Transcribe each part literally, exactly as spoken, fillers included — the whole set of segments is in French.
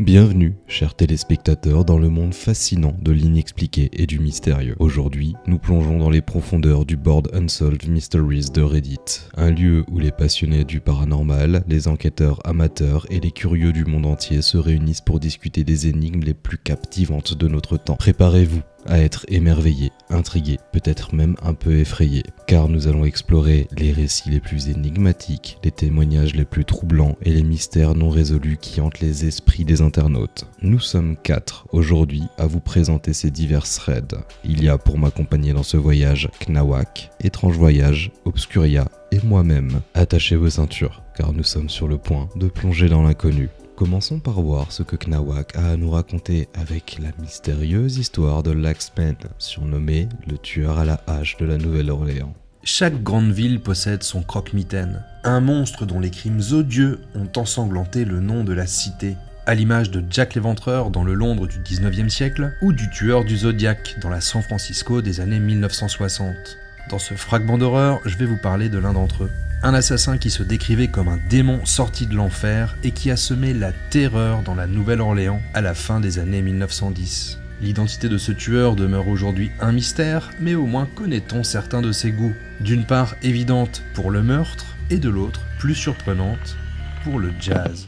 Bienvenue, chers téléspectateurs, dans le monde fascinant de l'inexpliqué et du mystérieux. Aujourd'hui, nous plongeons dans les profondeurs du board Unsolved Mysteries de Reddit, un lieu où les passionnés du paranormal, les enquêteurs amateurs et les curieux du monde entier se réunissent pour discuter des énigmes les plus captivantes de notre temps. Préparez-vous à être émerveillés, intrigués, peut-être même un peu effrayés, car nous allons explorer les récits les plus énigmatiques, les témoignages les plus troublants et les mystères non résolus qui hantent les esprits des internautes. Nous sommes quatre aujourd'hui à vous présenter ces divers threads. Il y a pour m'accompagner dans ce voyage Knawak, Étrange Voyage, Obscuria et moi-même. Attachez vos ceintures, car nous sommes sur le point de plonger dans l'inconnu. Commençons par voir ce que Knawak a à nous raconter avec la mystérieuse histoire de l'Axeman, surnommé le tueur à la hache de la Nouvelle-Orléans. Chaque grande ville possède son croque-mitaine, un monstre dont les crimes odieux ont ensanglanté le nom de la cité, à l'image de Jack l'Éventreur dans le Londres du dix-neuvième siècle ou du tueur du Zodiac dans la San Francisco des années mille neuf cent soixante. Dans ce fragment d'horreur, je vais vous parler de l'un d'entre eux. Un assassin qui se décrivait comme un démon sorti de l'enfer et qui a semé la terreur dans la Nouvelle-Orléans à la fin des années mille neuf cent dix. L'identité de ce tueur demeure aujourd'hui un mystère, mais au moins connaît-on certains de ses goûts. D'une part évidente pour le meurtre, et de l'autre plus surprenante pour le jazz.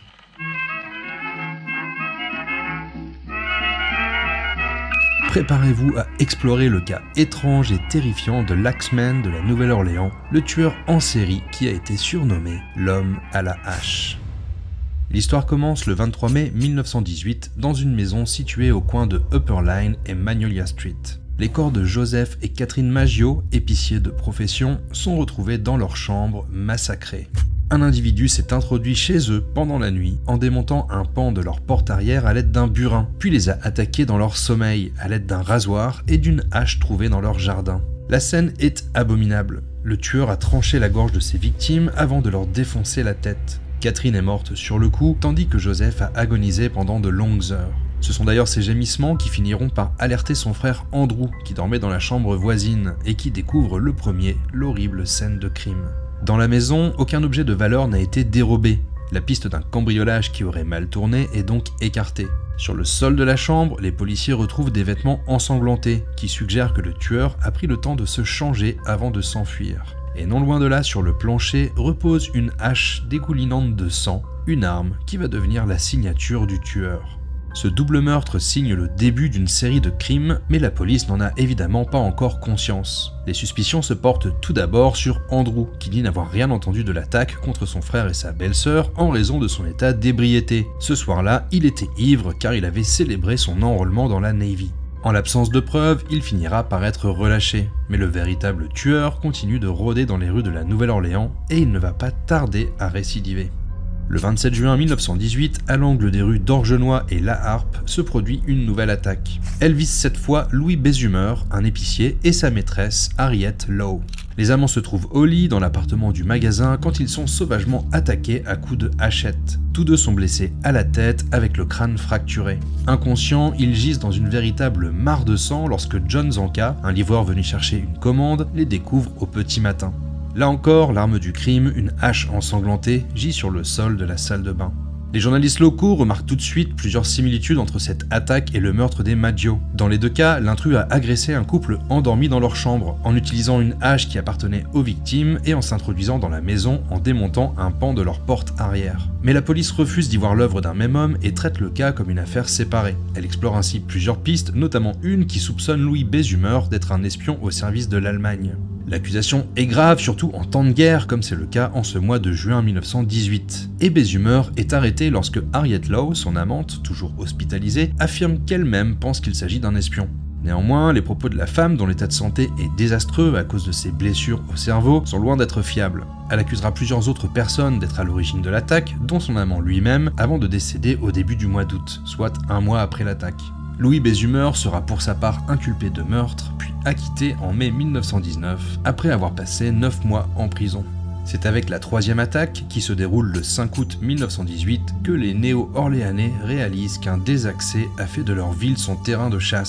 Préparez-vous à explorer le cas étrange et terrifiant de l'Axeman de la Nouvelle-Orléans, le tueur en série qui a été surnommé l'homme à la hache. L'histoire commence le vingt-trois mai mille neuf cent dix-huit dans une maison située au coin de Upper Line et Magnolia Street. Les corps de Joseph et Catherine Maggio, épiciers de profession, sont retrouvés dans leur chambre massacrés. Un individu s'est introduit chez eux pendant la nuit en démontant un pan de leur porte arrière à l'aide d'un burin, puis les a attaqués dans leur sommeil à l'aide d'un rasoir et d'une hache trouvée dans leur jardin. La scène est abominable. Le tueur a tranché la gorge de ses victimes avant de leur défoncer la tête. Catherine est morte sur le coup, tandis que Joseph a agonisé pendant de longues heures. Ce sont d'ailleurs ces gémissements qui finiront par alerter son frère Andrew, qui dormait dans la chambre voisine et qui découvre le premier l'horrible scène de crime. Dans la maison, aucun objet de valeur n'a été dérobé. La piste d'un cambriolage qui aurait mal tourné est donc écartée. Sur le sol de la chambre, les policiers retrouvent des vêtements ensanglantés qui suggèrent que le tueur a pris le temps de se changer avant de s'enfuir. Et non loin de là, sur le plancher, repose une hache dégoulinante de sang, une arme qui va devenir la signature du tueur. Ce double meurtre signe le début d'une série de crimes, mais la police n'en a évidemment pas encore conscience. Les suspicions se portent tout d'abord sur Andrew, qui dit n'avoir rien entendu de l'attaque contre son frère et sa belle-sœur en raison de son état d'ébriété. Ce soir-là, il était ivre car il avait célébré son enrôlement dans la Navy. En l'absence de preuves, il finira par être relâché. Mais le véritable tueur continue de rôder dans les rues de la Nouvelle-Orléans et il ne va pas tarder à récidiver. Le vingt-sept juin mille neuf cent dix-huit, à l'angle des rues d'Orgenois et La Harpe, se produit une nouvelle attaque. Elle vise cette fois Louis Bézumer, un épicier, et sa maîtresse Harriet Lowe. Les amants se trouvent au lit dans l'appartement du magasin quand ils sont sauvagement attaqués à coups de hachette. Tous deux sont blessés à la tête avec le crâne fracturé. Inconscients, ils gisent dans une véritable mare de sang lorsque John Zanka, un livreur venu chercher une commande, les découvre au petit matin. Là encore, l'arme du crime, une hache ensanglantée, gît sur le sol de la salle de bain. Les journalistes locaux remarquent tout de suite plusieurs similitudes entre cette attaque et le meurtre des Maggio. Dans les deux cas, l'intrus a agressé un couple endormi dans leur chambre, en utilisant une hache qui appartenait aux victimes et en s'introduisant dans la maison en démontant un pan de leur porte arrière. Mais la police refuse d'y voir l'œuvre d'un même homme et traite le cas comme une affaire séparée. Elle explore ainsi plusieurs pistes, notamment une qui soupçonne Louis Bézumer d'être un espion au service de l'Allemagne. L'accusation est grave, surtout en temps de guerre, comme c'est le cas en ce mois de juin mille neuf cent dix-huit. Et Bézumer est arrêté lorsque Harriet Lowe, son amante, toujours hospitalisée, affirme qu'elle-même pense qu'il s'agit d'un espion. Néanmoins, les propos de la femme, dont l'état de santé est désastreux à cause de ses blessures au cerveau, sont loin d'être fiables. Elle accusera plusieurs autres personnes d'être à l'origine de l'attaque, dont son amant lui-même, avant de décéder au début du mois d'août, soit un mois après l'attaque. Louis Bézumer sera pour sa part inculpé de meurtre, puis acquitté en mai mille neuf cent dix-neuf, après avoir passé neuf mois en prison. C'est avec la troisième attaque, qui se déroule le cinq août mille neuf cent dix-huit, que les néo-orléanais réalisent qu'un désaccès a fait de leur ville son terrain de chasse.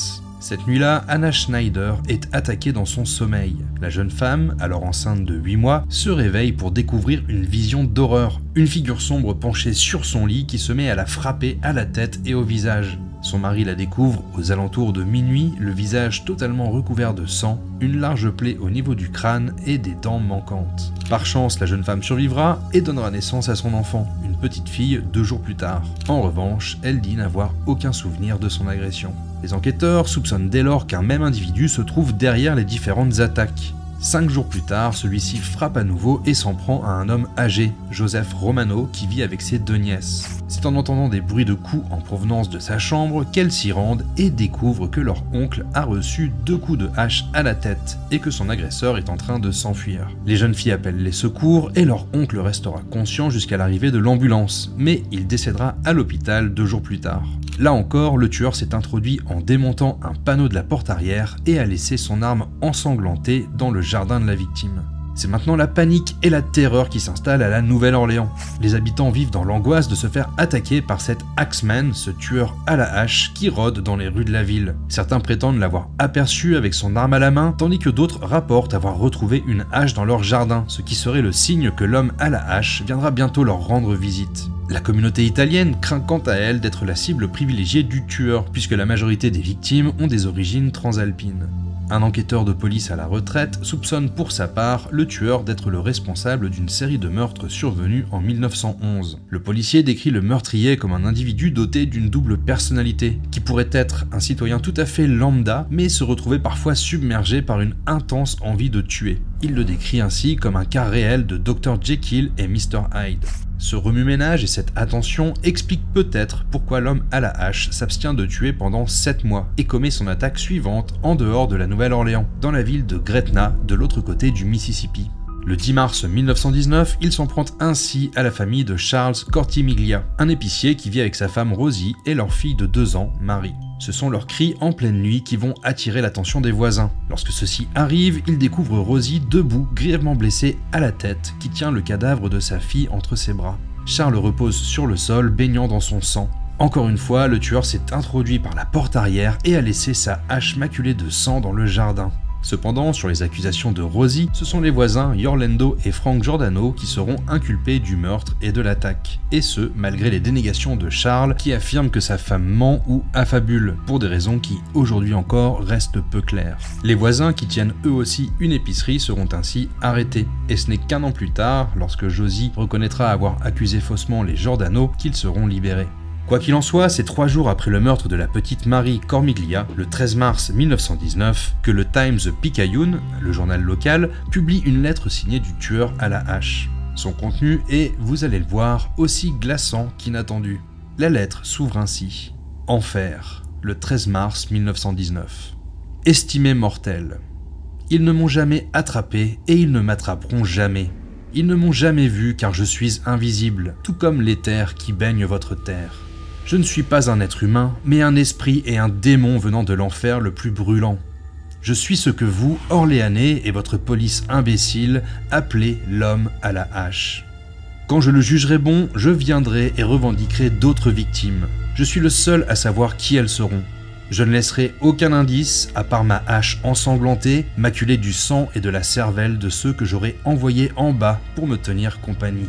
Cette nuit-là, Anna Schneider est attaquée dans son sommeil. La jeune femme, alors enceinte de huit mois, se réveille pour découvrir une vision d'horreur. Une figure sombre penchée sur son lit qui se met à la frapper à la tête et au visage. Son mari la découvre aux alentours de minuit, le visage totalement recouvert de sang, une large plaie au niveau du crâne et des dents manquantes. Par chance, la jeune femme survivra et donnera naissance à son enfant, une petite fille, deux jours plus tard. En revanche, elle dit n'avoir aucun souvenir de son agression. Les enquêteurs soupçonnent dès lors qu'un même individu se trouve derrière les différentes attaques. Cinq jours plus tard, celui-ci frappe à nouveau et s'en prend à un homme âgé, Joseph Romano, qui vit avec ses deux nièces. C'est en entendant des bruits de coups en provenance de sa chambre qu'elles s'y rendent et découvrent que leur oncle a reçu deux coups de hache à la tête et que son agresseur est en train de s'enfuir. Les jeunes filles appellent les secours et leur oncle restera conscient jusqu'à l'arrivée de l'ambulance, mais il décédera à l'hôpital deux jours plus tard. Là encore, le tueur s'est introduit en démontant un panneau de la porte arrière et a laissé son arme ensanglantée dans le jardin de la victime. C'est maintenant la panique et la terreur qui s'installent à la Nouvelle-Orléans. Les habitants vivent dans l'angoisse de se faire attaquer par cet Axeman, ce tueur à la hache qui rôde dans les rues de la ville. Certains prétendent l'avoir aperçu avec son arme à la main, tandis que d'autres rapportent avoir retrouvé une hache dans leur jardin, ce qui serait le signe que l'homme à la hache viendra bientôt leur rendre visite. La communauté italienne craint quant à elle d'être la cible privilégiée du tueur, puisque la majorité des victimes ont des origines transalpines. Un enquêteur de police à la retraite soupçonne pour sa part le tueur d'être le responsable d'une série de meurtres survenus en mille neuf cent onze. Le policier décrit le meurtrier comme un individu doté d'une double personnalité, qui pourrait être un citoyen tout à fait lambda, mais se retrouver parfois submergé par une intense envie de tuer. Il le décrit ainsi comme un cas réel de docteur Jekyll et mister Hyde. Ce remue-ménage et cette attention expliquent peut-être pourquoi l'homme à la hache s'abstient de tuer pendant sept mois et commet son attaque suivante en dehors de la Nouvelle-Orléans, dans la ville de Gretna, de l'autre côté du Mississippi. Le dix mars mille neuf cent dix-neuf, il s'en prend ainsi à la famille de Charles Cortimiglia, un épicier qui vit avec sa femme Rosie et leur fille de deux ans, Marie. Ce sont leurs cris en pleine nuit qui vont attirer l'attention des voisins. Lorsque ceux-ci arrivent, ils découvrent Rosie debout, grièvement blessée à la tête, qui tient le cadavre de sa fille entre ses bras. Charles repose sur le sol, baignant dans son sang. Encore une fois, le tueur s'est introduit par la porte arrière et a laissé sa hache maculée de sang dans le jardin. Cependant, sur les accusations de Rosie, ce sont les voisins Yorlando et Frank Giordano qui seront inculpés du meurtre et de l'attaque. Et ce, malgré les dénégations de Charles qui affirme que sa femme ment ou affabule, pour des raisons qui, aujourd'hui encore, restent peu claires. Les voisins qui tiennent eux aussi une épicerie seront ainsi arrêtés. Et ce n'est qu'un an plus tard, lorsque Josie reconnaîtra avoir accusé faussement les Giordano, qu'ils seront libérés. Quoi qu'il en soit, c'est trois jours après le meurtre de la petite Marie Cormiglia, le treize mars mille neuf cent dix-neuf, que le Times-Picayune, le journal local, publie une lettre signée du tueur à la hache. Son contenu est, vous allez le voir, aussi glaçant qu'inattendu. La lettre s'ouvre ainsi. Enfer, le treize mars mille neuf cent dix-neuf. Estimé mortel. Ils ne m'ont jamais attrapé et ils ne m'attraperont jamais. Ils ne m'ont jamais vu car je suis invisible, tout comme l'éther qui baigne votre terre. Je ne suis pas un être humain, mais un esprit et un démon venant de l'enfer le plus brûlant. Je suis ce que vous, Orléanais, et votre police imbécile, appelez l'homme à la hache. Quand je le jugerai bon, je viendrai et revendiquerai d'autres victimes. Je suis le seul à savoir qui elles seront. Je ne laisserai aucun indice, à part ma hache ensanglantée, maculée du sang et de la cervelle de ceux que j'aurai envoyés en bas pour me tenir compagnie.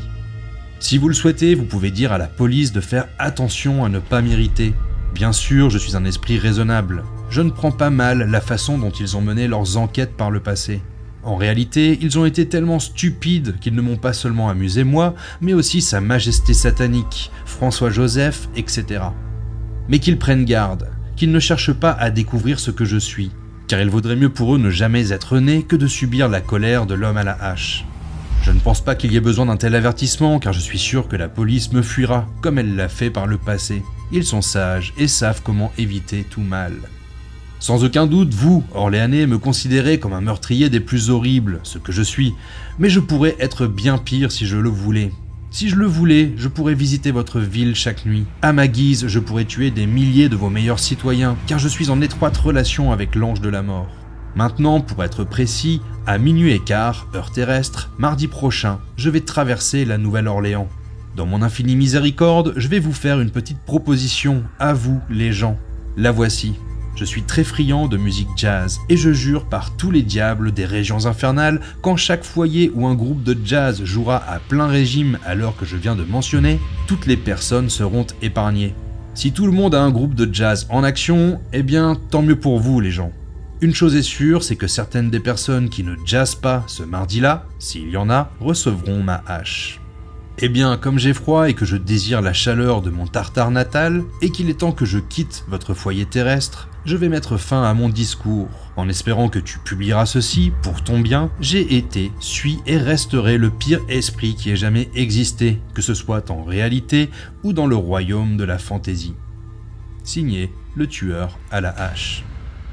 Si vous le souhaitez, vous pouvez dire à la police de faire attention à ne pas m'irriter. Bien sûr, je suis un esprit raisonnable. Je ne prends pas mal la façon dont ils ont mené leurs enquêtes par le passé. En réalité, ils ont été tellement stupides qu'ils ne m'ont pas seulement amusé moi, mais aussi Sa Majesté satanique, François-Joseph, et cetera. Mais qu'ils prennent garde, qu'ils ne cherchent pas à découvrir ce que je suis, car il vaudrait mieux pour eux ne jamais être nés que de subir la colère de l'homme à la hache. Je ne pense pas qu'il y ait besoin d'un tel avertissement, car je suis sûr que la police me fuira, comme elle l'a fait par le passé. Ils sont sages et savent comment éviter tout mal. Sans aucun doute, vous, Orléanais, me considérez comme un meurtrier des plus horribles, ce que je suis, mais je pourrais être bien pire si je le voulais. Si je le voulais, je pourrais visiter votre ville chaque nuit. À ma guise, je pourrais tuer des milliers de vos meilleurs citoyens, car je suis en étroite relation avec l'ange de la mort. Maintenant, pour être précis, à minuit et quart, heure terrestre, mardi prochain, je vais traverser la Nouvelle-Orléans. Dans mon infinie miséricorde, je vais vous faire une petite proposition, à vous, les gens. La voici. Je suis très friand de musique jazz, et je jure par tous les diables des régions infernales qu'en chaque foyer où un groupe de jazz jouera à plein régime à l'heure que je viens de mentionner, toutes les personnes seront épargnées. Si tout le monde a un groupe de jazz en action, eh bien tant mieux pour vous les gens. Une chose est sûre, c'est que certaines des personnes qui ne jazzent pas ce mardi-là, s'il y en a, recevront ma hache. Eh bien, comme j'ai froid et que je désire la chaleur de mon Tartare natal, et qu'il est temps que je quitte votre foyer terrestre, je vais mettre fin à mon discours. En espérant que tu publieras ceci, pour ton bien, j'ai été, suis et resterai le pire esprit qui ait jamais existé, que ce soit en réalité ou dans le royaume de la fantaisie. Signé, le tueur à la hache.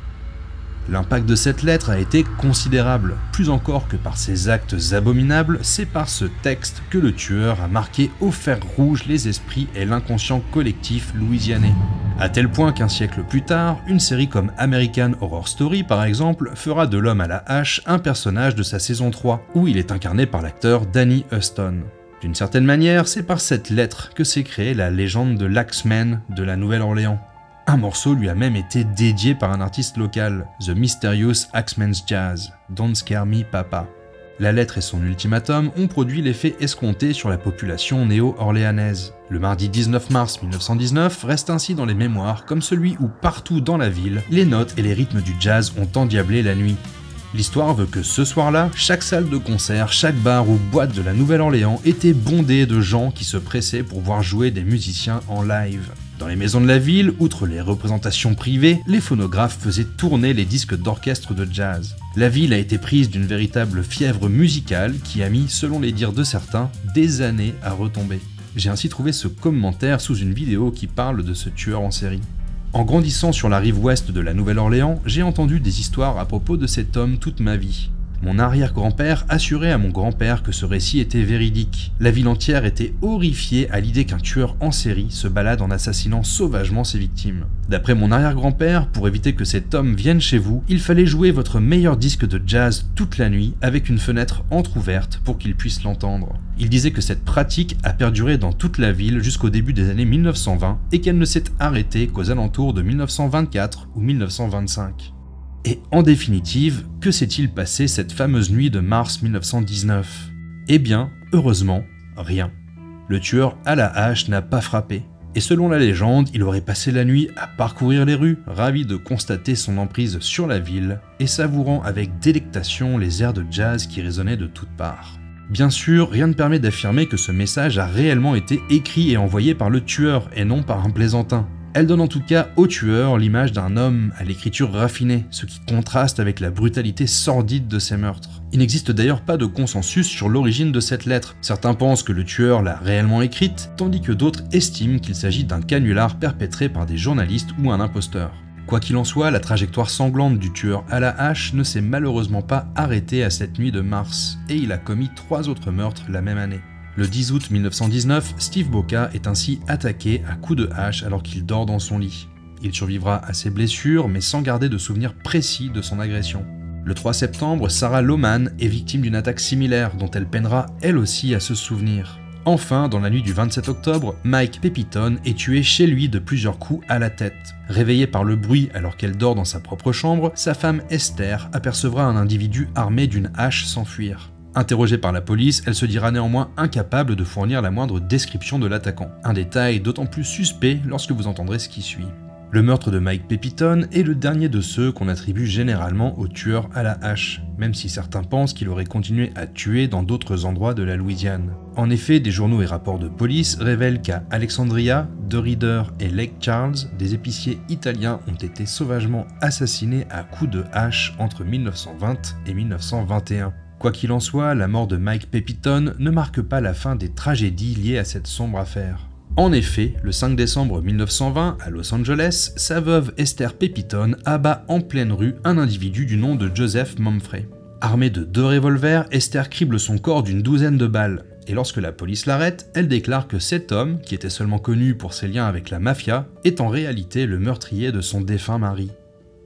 L'impact de cette lettre a été considérable. Plus encore que par ses actes abominables, c'est par ce texte que le tueur a marqué au fer rouge les esprits et l'inconscient collectif louisianais. À tel point qu'un siècle plus tard, une série comme American Horror Story par exemple fera de l'homme à la hache un personnage de sa saison trois, où il est incarné par l'acteur Danny Huston. D'une certaine manière, c'est par cette lettre que s'est créée la légende de l'Axeman de la Nouvelle-Orléans. Un morceau lui a même été dédié par un artiste local, The Mysterious Axeman's Jazz, Don't Scare Me Papa. La lettre et son ultimatum ont produit l'effet escompté sur la population néo-orléanaise. Le mardi dix-neuf mars mille neuf cent dix-neuf reste ainsi dans les mémoires comme celui où partout dans la ville, les notes et les rythmes du jazz ont endiablé la nuit. L'histoire veut que ce soir-là, chaque salle de concert, chaque bar ou boîte de la Nouvelle-Orléans était bondée de gens qui se pressaient pour voir jouer des musiciens en live. Dans les maisons de la ville, outre les représentations privées, les phonographes faisaient tourner les disques d'orchestre de jazz. La ville a été prise d'une véritable fièvre musicale qui a mis, selon les dires de certains, des années à retomber. J'ai ainsi trouvé ce commentaire sous une vidéo qui parle de ce tueur en série. En grandissant sur la rive ouest de la Nouvelle-Orléans, j'ai entendu des histoires à propos de cet homme toute ma vie. Mon arrière-grand-père assurait à mon grand-père que ce récit était véridique. La ville entière était horrifiée à l'idée qu'un tueur en série se balade en assassinant sauvagement ses victimes. D'après mon arrière-grand-père, pour éviter que cet homme vienne chez vous, il fallait jouer votre meilleur disque de jazz toute la nuit avec une fenêtre entrouverte pour qu'il puisse l'entendre. Il disait que cette pratique a perduré dans toute la ville jusqu'au début des années mille neuf cent vingt et qu'elle ne s'est arrêtée qu'aux alentours de mille neuf cent vingt-quatre ou mille neuf cent vingt-cinq. Et en définitive, que s'est-il passé cette fameuse nuit de mars mille neuf cent dix-neuf? Eh bien, heureusement, rien. Le tueur à la hache n'a pas frappé. Et selon la légende, il aurait passé la nuit à parcourir les rues, ravi de constater son emprise sur la ville et savourant avec délectation les airs de jazz qui résonnaient de toutes parts. Bien sûr, rien ne permet d'affirmer que ce message a réellement été écrit et envoyé par le tueur et non par un plaisantin. Elle donne en tout cas au tueur l'image d'un homme à l'écriture raffinée, ce qui contraste avec la brutalité sordide de ses meurtres. Il n'existe d'ailleurs pas de consensus sur l'origine de cette lettre. Certains pensent que le tueur l'a réellement écrite, tandis que d'autres estiment qu'il s'agit d'un canular perpétré par des journalistes ou un imposteur. Quoi qu'il en soit, la trajectoire sanglante du tueur à la hache ne s'est malheureusement pas arrêtée à cette nuit de mars, et il a commis trois autres meurtres la même année. Le dix août mille neuf cent dix-neuf, Steve Boca est ainsi attaqué à coups de hache alors qu'il dort dans son lit. Il survivra à ses blessures, mais sans garder de souvenir précis de son agression. Le trois septembre, Sarah Lohman est victime d'une attaque similaire dont elle peinera elle aussi à se souvenir. Enfin, dans la nuit du vingt-sept octobre, Mike Pepitone est tué chez lui de plusieurs coups à la tête. Réveillée par le bruit alors qu'elle dort dans sa propre chambre, sa femme Esther apercevra un individu armé d'une hache s'enfuir. Interrogée par la police, elle se dira néanmoins incapable de fournir la moindre description de l'attaquant. Un détail d'autant plus suspect lorsque vous entendrez ce qui suit. Le meurtre de Mike Pepitone est le dernier de ceux qu'on attribue généralement au tueur à la hache, même si certains pensent qu'il aurait continué à tuer dans d'autres endroits de la Louisiane. En effet, des journaux et rapports de police révèlent qu'à Alexandria, De Reader et Lake Charles, des épiciers italiens ont été sauvagement assassinés à coups de hache entre mille neuf cent vingt et mille neuf cent vingt et un. Quoi qu'il en soit, la mort de Mike Pepitone ne marque pas la fin des tragédies liées à cette sombre affaire. En effet, le cinq décembre mille neuf cent vingt, à Los Angeles, sa veuve Esther Pepitone abat en pleine rue un individu du nom de Joseph Mumfrey. Armée de deux revolvers, Esther crible son corps d'une douzaine de balles. Et lorsque la police l'arrête, elle déclare que cet homme, qui était seulement connu pour ses liens avec la mafia, est en réalité le meurtrier de son défunt mari.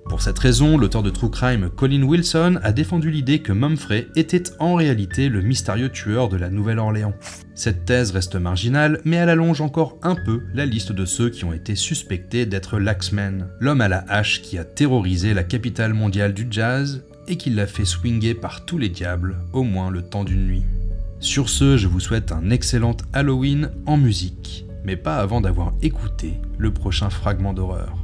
Pour cette raison, l'auteur de True Crime Colin Wilson a défendu l'idée que Mumfrey était en réalité le mystérieux tueur de la Nouvelle-Orléans. Cette thèse reste marginale, mais elle allonge encore un peu la liste de ceux qui ont été suspectés d'être l'Axeman, l'homme à la hache qui a terrorisé la capitale mondiale du jazz et qui l'a fait swinger par tous les diables, au moins le temps d'une nuit. Sur ce, je vous souhaite un excellent Halloween en musique, mais pas avant d'avoir écouté le prochain fragment d'horreur.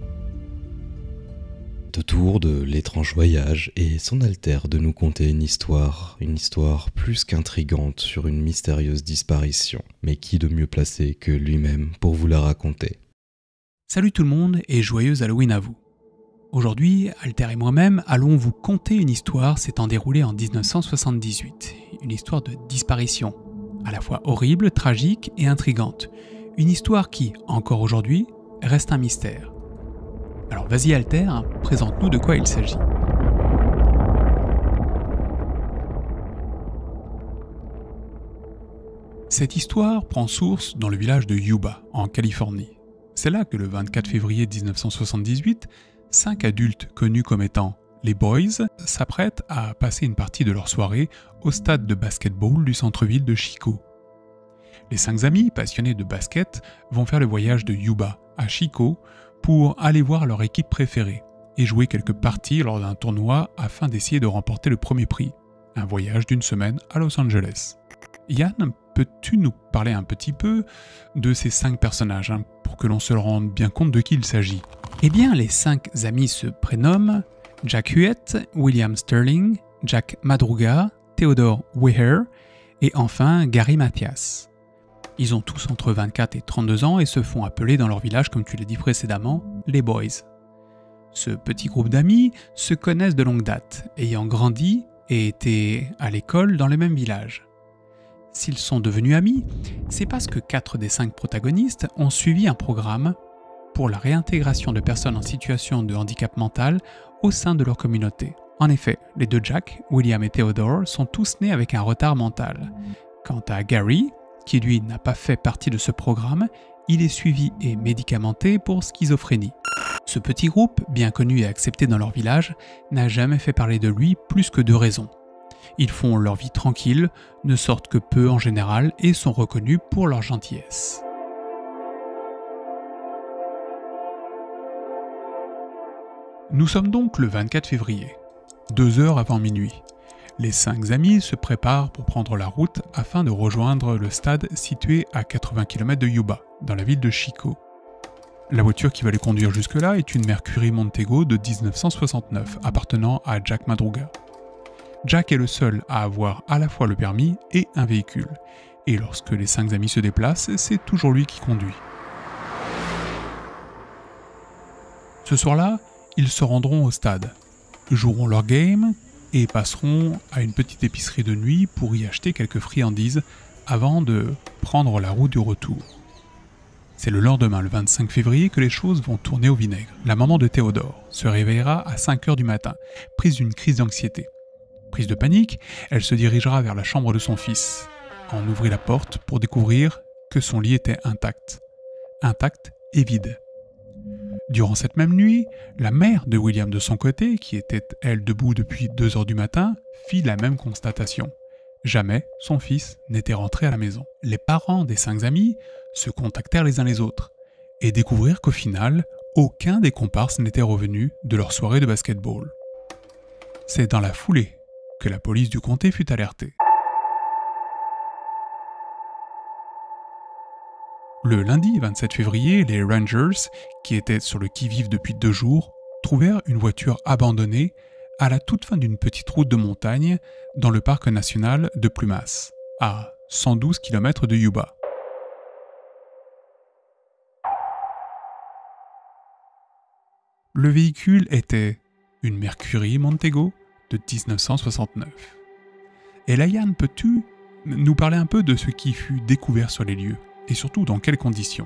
Autour de l'étrange voyage et son altère de nous conter une histoire, une histoire plus qu'intrigante sur une mystérieuse disparition. Mais qui de mieux placé que lui-même pour vous la raconter? Salut tout le monde et joyeux Halloween à vous. Aujourd'hui, Alter et moi-même allons vous conter une histoire s'étant déroulée en dix-neuf cent soixante-dix-huit. Une histoire de disparition, à la fois horrible, tragique et intrigante. Une histoire qui, encore aujourd'hui, reste un mystère. Alors vas-y Alter, présente-nous de quoi il s'agit. Cette histoire prend source dans le village de Yuba, en Californie. C'est là que le vingt-quatre février mille neuf cent soixante-dix-huit, cinq adultes connus comme étant les Boys s'apprêtent à passer une partie de leur soirée au stade de basketball du centre-ville de Chico. Les cinq amis passionnés de basket vont faire le voyage de Yuba à Chico pour aller voir leur équipe préférée et jouer quelques parties lors d'un tournoi afin d'essayer de remporter le premier prix. Un voyage d'une semaine à Los Angeles. Yann, peux-tu nous parler un petit peu de ces cinq personnages hein, pour que l'on se rende bien compte de qui il s'agit? Eh bien, les cinq amis se prénomment Jack Huett, William Sterling, Jack Madruga, Theodore Weir et enfin Gary Mathias. Ils ont tous entre vingt-quatre et trente-deux ans et se font appeler dans leur village, comme tu l'as dit précédemment, les Boys. Ce petit groupe d'amis se connaissent de longue date, ayant grandi et été à l'école dans le même village. S'ils sont devenus amis, c'est parce que quatre des cinq protagonistes ont suivi un programme pour la réintégration de personnes en situation de handicap mental au sein de leur communauté. En effet, les deux Jack, William et Theodore, sont tous nés avec un retard mental. Quant à Gary, qui lui n'a pas fait partie de ce programme, il est suivi et médicamenté pour schizophrénie. Ce petit groupe, bien connu et accepté dans leur village, n'a jamais fait parler de lui plus que de raison. Ils font leur vie tranquille, ne sortent que peu en général et sont reconnus pour leur gentillesse. Nous sommes donc le vingt-quatre février, deux heures avant minuit. Les cinq amis se préparent pour prendre la route afin de rejoindre le stade situé à quatre-vingts kilomètres de Yuba, dans la ville de Chico. La voiture qui va les conduire jusque-là est une Mercury Montego de dix-neuf cent soixante-neuf, appartenant à Jack Madruga. Jack est le seul à avoir à la fois le permis et un véhicule, et lorsque les cinq amis se déplacent, c'est toujours lui qui conduit. Ce soir-là, ils se rendront au stade, joueront leur game et passeront à une petite épicerie de nuit pour y acheter quelques friandises avant de prendre la route du retour. C'est le lendemain, le vingt-cinq février, que les choses vont tourner au vinaigre. La maman de Theodore se réveillera à cinq heures du matin, prise d'une crise d'anxiété. Prise de panique, elle se dirigera vers la chambre de son fils. En ouvrit la porte pour découvrir que son lit était intact. Intact et vide. Durant cette même nuit, la mère de William de son côté, qui était elle debout depuis deux heures du matin, fit la même constatation. Jamais son fils n'était rentré à la maison. Les parents des cinq amis se contactèrent les uns les autres et découvrirent qu'au final, aucun des comparses n'était revenu de leur soirée de basketball. C'est dans la foulée que la police du comté fut alertée. Le lundi vingt-sept février, les Rangers, qui étaient sur le qui-vive depuis deux jours, trouvèrent une voiture abandonnée à la toute fin d'une petite route de montagne dans le parc national de Plumas, à cent douze kilomètres de Yuba. Le véhicule était une Mercury Montego de dix-neuf cent soixante-neuf. Et là, Yann, peux-tu nous parler un peu de ce qui fut découvert sur les lieux ? Et surtout dans quelles conditions?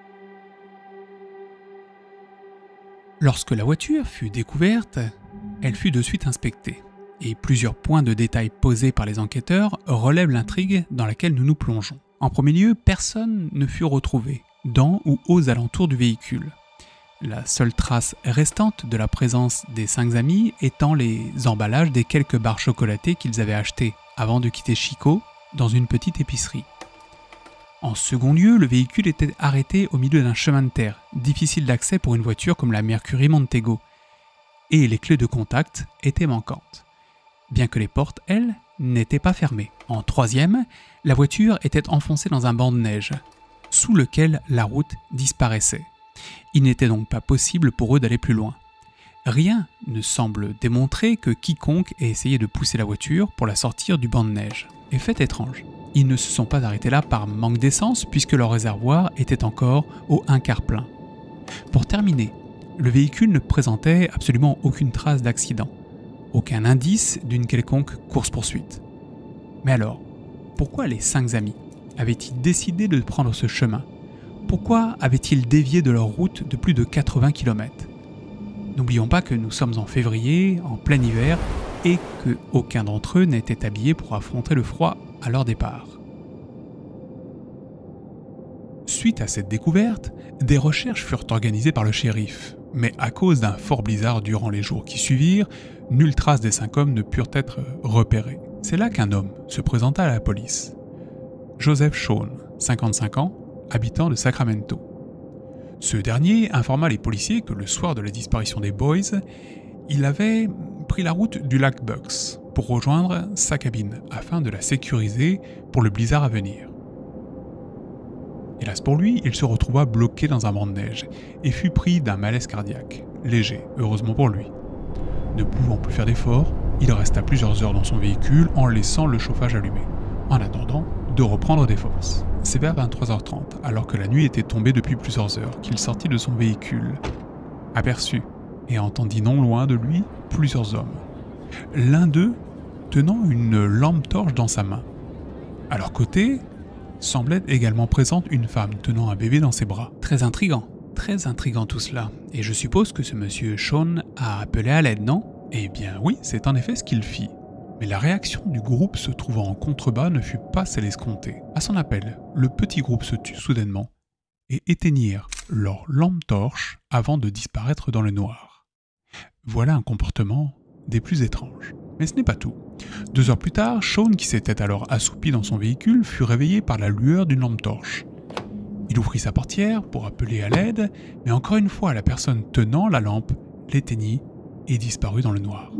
Lorsque la voiture fut découverte, elle fut de suite inspectée, et plusieurs points de détail posés par les enquêteurs relèvent l'intrigue dans laquelle nous nous plongeons. En premier lieu, personne ne fut retrouvé dans ou aux alentours du véhicule. la seule trace restante de la présence des cinq amis étant les emballages des quelques barres chocolatées qu'ils avaient achetées avant de quitter Chico dans une petite épicerie. En second lieu, le véhicule était arrêté au milieu d'un chemin de terre, difficile d'accès pour une voiture comme la Mercury Montego, et les clés de contact étaient manquantes, bien que les portes, elles, n'étaient pas fermées. En troisième, la voiture était enfoncée dans un banc de neige, sous lequel la route disparaissait. Il n'était donc pas possible pour eux d'aller plus loin. Rien ne semble démontrer que quiconque ait essayé de pousser la voiture pour la sortir du banc de neige. Et fait étrange, ils ne se sont pas arrêtés là par manque d'essence puisque leur réservoir était encore au un quart plein. Pour terminer, le véhicule ne présentait absolument aucune trace d'accident, aucun indice d'une quelconque course-poursuite. Mais alors, pourquoi les cinq amis avaient-ils décidé de prendre ce chemin? Pourquoi avaient-ils dévié de leur route de plus de quatre-vingts kilomètres? N'oublions pas que nous sommes en février, en plein hiver, et qu'aucun d'entre eux n'était habillé pour affronter le froid à leur départ. Suite à cette découverte, des recherches furent organisées par le shérif, mais à cause d'un fort blizzard durant les jours qui suivirent, nulle trace des cinq hommes ne purent être repérées. C'est là qu'un homme se présenta à la police. Joseph Shawn, cinquante-cinq ans, habitant de Sacramento. Ce dernier informa les policiers que le soir de la disparition des Boys, il avait pris la route du lac Bucks pour rejoindre sa cabine afin de la sécuriser pour le blizzard à venir. Hélas pour lui, il se retrouva bloqué dans un banc de neige et fut pris d'un malaise cardiaque, léger, heureusement pour lui. Ne pouvant plus faire d'efforts, il resta plusieurs heures dans son véhicule en laissant le chauffage allumé, en attendant de reprendre des forces. C'est vers vingt-trois heures trente, alors que la nuit était tombée depuis plusieurs heures, qu'il sortit de son véhicule, aperçut et entendit non loin de lui plusieurs hommes. L'un d'eux tenant une lampe torche dans sa main. À leur côté, semblait également présente une femme tenant un bébé dans ses bras. Très intriguant, très intriguant tout cela. Et je suppose que ce monsieur Shawn a appelé à l'aide, non? Eh bien oui, c'est en effet ce qu'il fit. Mais la réaction du groupe se trouvant en contrebas ne fut pas celle escomptée. À son appel, le petit groupe se tut soudainement et éteignirent leur lampe torche avant de disparaître dans le noir. Voilà un comportement des plus étranges. Mais ce n'est pas tout. Deux heures plus tard, Shawn, qui s'était alors assoupi dans son véhicule, fut réveillé par la lueur d'une lampe torche. Il ouvrit sa portière pour appeler à l'aide, mais encore une fois, la personne tenant la lampe l'éteignit et disparut dans le noir.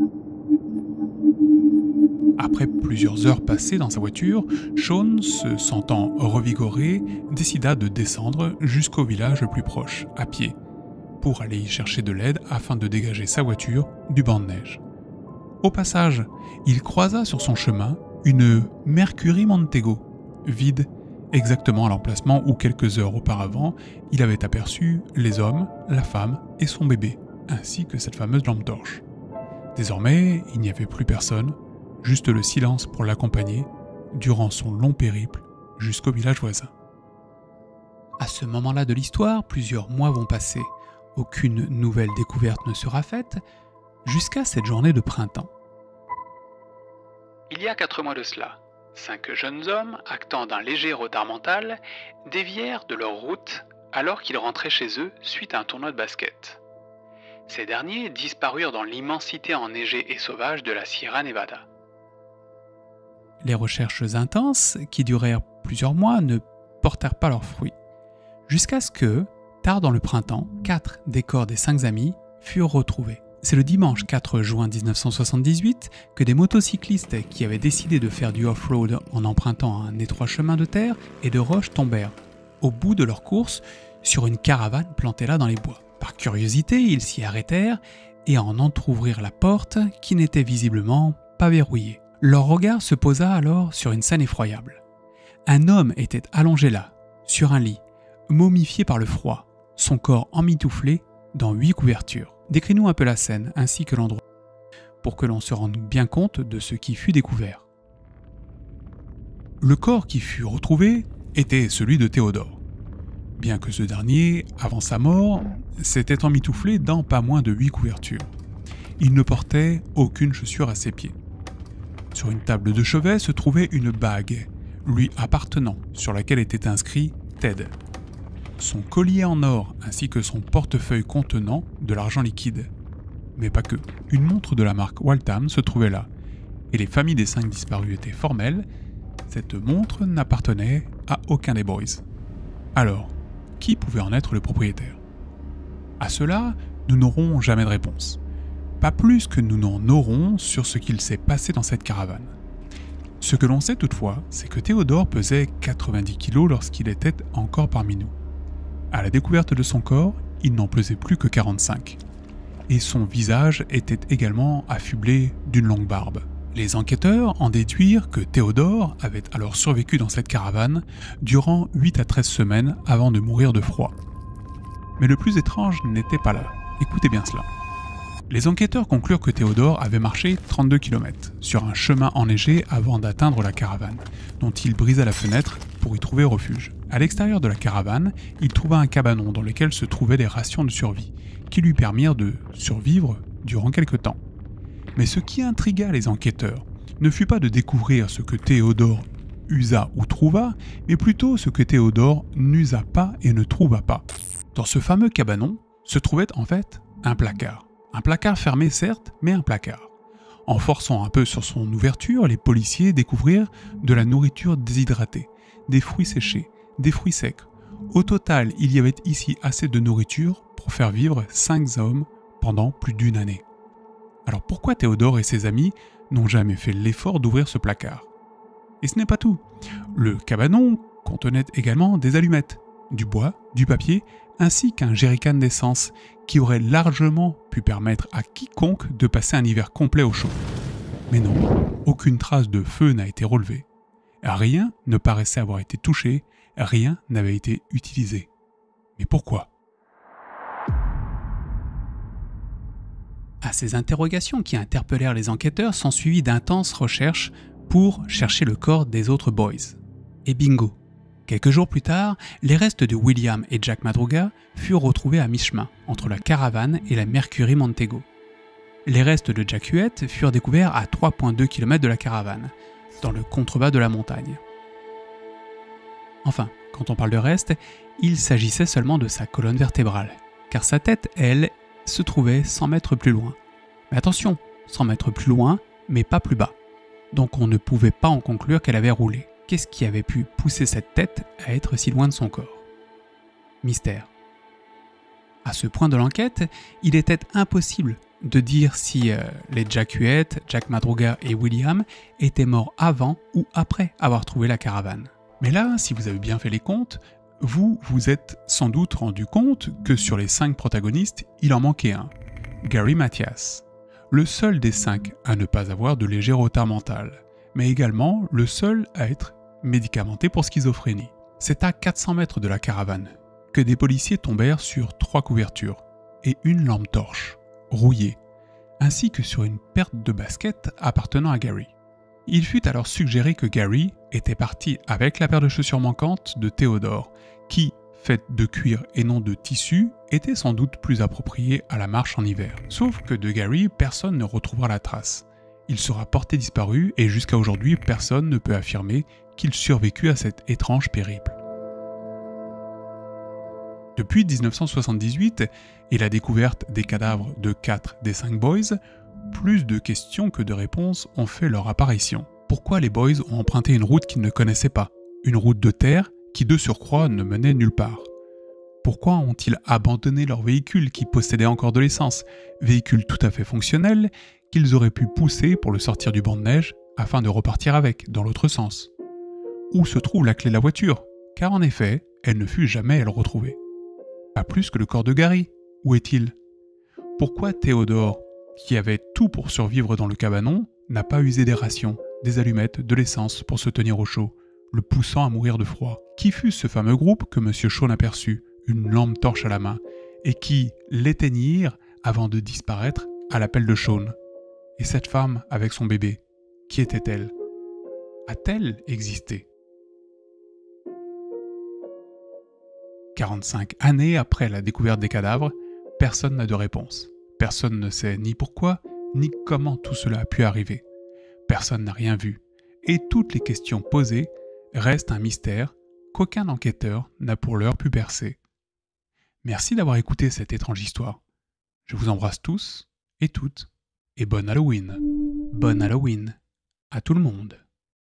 Après plusieurs heures passées dans sa voiture, Shawn, se sentant revigoré, décida de descendre jusqu'au village le plus proche, à pied, pour aller y chercher de l'aide afin de dégager sa voiture du banc de neige. Au passage, il croisa sur son chemin une Mercury Montego, vide, exactement à l'emplacement où quelques heures auparavant, il avait aperçu les hommes, la femme et son bébé, ainsi que cette fameuse lampe torche. Désormais, il n'y avait plus personne, juste le silence pour l'accompagner durant son long périple jusqu'au village voisin. À ce moment-là de l'histoire, plusieurs mois vont passer. Aucune nouvelle découverte ne sera faite, jusqu'à cette journée de printemps. Il y a quatre mois de cela, cinq jeunes hommes, actant d'un léger retard mental, dévièrent de leur route alors qu'ils rentraient chez eux suite à un tournoi de basket. Ces derniers disparurent dans l'immensité enneigée et sauvage de la Sierra Nevada. Les recherches intenses, qui durèrent plusieurs mois, ne portèrent pas leurs fruits, jusqu'à ce que, tard dans le printemps, quatre des corps des cinq amis furent retrouvés. C'est le dimanche quatre juin mille neuf cent soixante-dix-huit que des motocyclistes qui avaient décidé de faire du off-road en empruntant un étroit chemin de terre et de roches tombèrent, au bout de leur course, sur une caravane plantée là dans les bois. Par curiosité, ils s'y arrêtèrent et en entr'ouvrirent la porte qui n'était visiblement pas verrouillée. Leur regard se posa alors sur une scène effroyable. Un homme était allongé là, sur un lit, momifié par le froid, son corps emmitouflé dans huit couvertures. Décris-nous un peu la scène ainsi que l'endroit, pour que l'on se rende bien compte de ce qui fut découvert. Le corps qui fut retrouvé était celui de Théodore, bien que ce dernier, avant sa mort, s'était emmitouflé dans pas moins de huit couvertures. Il ne portait aucune chaussure à ses pieds. Sur une table de chevet se trouvait une bague, lui appartenant, sur laquelle était inscrit Ted. son collier en or ainsi que son portefeuille contenant de l'argent liquide. Mais pas que. Une montre de la marque Waltham se trouvait là, et les familles des cinq disparus étaient formelles. Cette montre n'appartenait à aucun des boys. Alors, qui pouvait en être le propriétaire? À cela, nous n'aurons jamais de réponse. Pas plus que nous n'en aurons sur ce qu'il s'est passé dans cette caravane. Ce que l'on sait toutefois, c'est que Théodore pesait quatre-vingt-dix kilos lorsqu'il était encore parmi nous. À la découverte de son corps, il n'en pesait plus que quarante-cinq. Et son visage était également affublé d'une longue barbe. Les enquêteurs en déduirent que Théodore avait alors survécu dans cette caravane durant huit à treize semaines avant de mourir de froid. Mais le plus étrange n'était pas là. Écoutez bien cela. Les enquêteurs conclurent que Théodore avait marché trente-deux kilomètres sur un chemin enneigé avant d'atteindre la caravane, dont il brisa la fenêtre pour y trouver refuge. À l'extérieur de la caravane, il trouva un cabanon dans lequel se trouvaient des rations de survie, qui lui permirent de survivre durant quelque temps. Mais ce qui intrigua les enquêteurs ne fut pas de découvrir ce que Théodore usa ou trouva, mais plutôt ce que Théodore n'usa pas et ne trouva pas. Dans ce fameux cabanon se trouvait en fait un placard. Un placard fermé certes, mais un placard. En forçant un peu sur son ouverture, les policiers découvrirent de la nourriture déshydratée, des fruits séchés, des fruits secs. Au total, il y avait ici assez de nourriture pour faire vivre cinq hommes pendant plus d'une année. Alors pourquoi Théodore et ses amis n'ont jamais fait l'effort d'ouvrir ce placard? Et ce n'est pas tout. Le cabanon contenait également des allumettes, du bois, du papier, ainsi qu'un jerrycan d'essence qui aurait largement pu permettre à quiconque de passer un hiver complet au chaud. Mais non, aucune trace de feu n'a été relevée. Rien ne paraissait avoir été touché, rien n'avait été utilisé. Mais pourquoi? À ces interrogations qui interpellèrent les enquêteurs s'ensuivit d'intenses recherches pour chercher le corps des autres boys. Et bingo! Quelques jours plus tard, les restes de William et Jack Madruga furent retrouvés à mi-chemin entre la caravane et la Mercury Montego. Les restes de Jack Huet furent découverts à trois virgule deux kilomètres de la caravane, dans le contrebas de la montagne. Enfin, quand on parle de restes, il s'agissait seulement de sa colonne vertébrale, car sa tête, elle, se trouvait cent mètres plus loin. Mais attention, cent mètres plus loin, mais pas plus bas. Donc on ne pouvait pas en conclure qu'elle avait roulé. Qu'est-ce qui avait pu pousser cette tête à être si loin de son corps? Mystère. À ce point de l'enquête, il était impossible de dire si euh, les Jack Huet, Jack Madruga et William étaient morts avant ou après avoir trouvé la caravane. Mais là, si vous avez bien fait les comptes, vous vous êtes sans doute rendu compte que sur les cinq protagonistes, il en manquait un, Gary Mathias, le seul des cinq à ne pas avoir de léger retard mental, mais également le seul à être médicamenté pour schizophrénie. C'est à quatre cents mètres de la caravane que des policiers tombèrent sur trois couvertures et une lampe torche, rouillée, ainsi que sur une paire de baskets appartenant à Gary. Il fut alors suggéré que Gary était parti avec la paire de chaussures manquantes de Théodore, qui, faite de cuir et non de tissu, était sans doute plus appropriée à la marche en hiver. Sauf que de Gary, personne ne retrouvera la trace. Il sera porté disparu et jusqu'à aujourd'hui, personne ne peut affirmer qu'il survécut à cet étrange périple. Depuis dix-neuf cent soixante-dix-huit et la découverte des cadavres de quatre des cinq boys, plus de questions que de réponses ont fait leur apparition. Pourquoi les boys ont emprunté une route qu'ils ne connaissaient pas, une route de terre qui de surcroît ne menait nulle part? Pourquoi ont-ils abandonné leur véhicule qui possédait encore de l'essence, véhicule tout à fait fonctionnel qu'ils auraient pu pousser pour le sortir du banc de neige afin de repartir avec, dans l'autre sens? Où se trouve la clé de la voiture? Car en effet, elle ne fut jamais elle retrouvée. Pas plus que le corps de Gary. Où est-il? Pourquoi Théodore, qui avait tout pour survivre dans le cabanon, n'a pas usé des rations, des allumettes, de l'essence pour se tenir au chaud, le poussant à mourir de froid? Qui fut ce fameux groupe que M. Shawn aperçut, une lampe torche à la main, et qui l'éteignirent avant de disparaître à l'appel de Shawn? Et cette femme avec son bébé, qui était-elle? A-t-elle existé? quarante-cinq années après la découverte des cadavres, personne n'a de réponse. Personne ne sait ni pourquoi, ni comment tout cela a pu arriver. Personne n'a rien vu. Et toutes les questions posées restent un mystère qu'aucun enquêteur n'a pour l'heure pu percer. Merci d'avoir écouté cette étrange histoire. Je vous embrasse tous et toutes, et bonne Halloween. Bonne Halloween à tout le monde.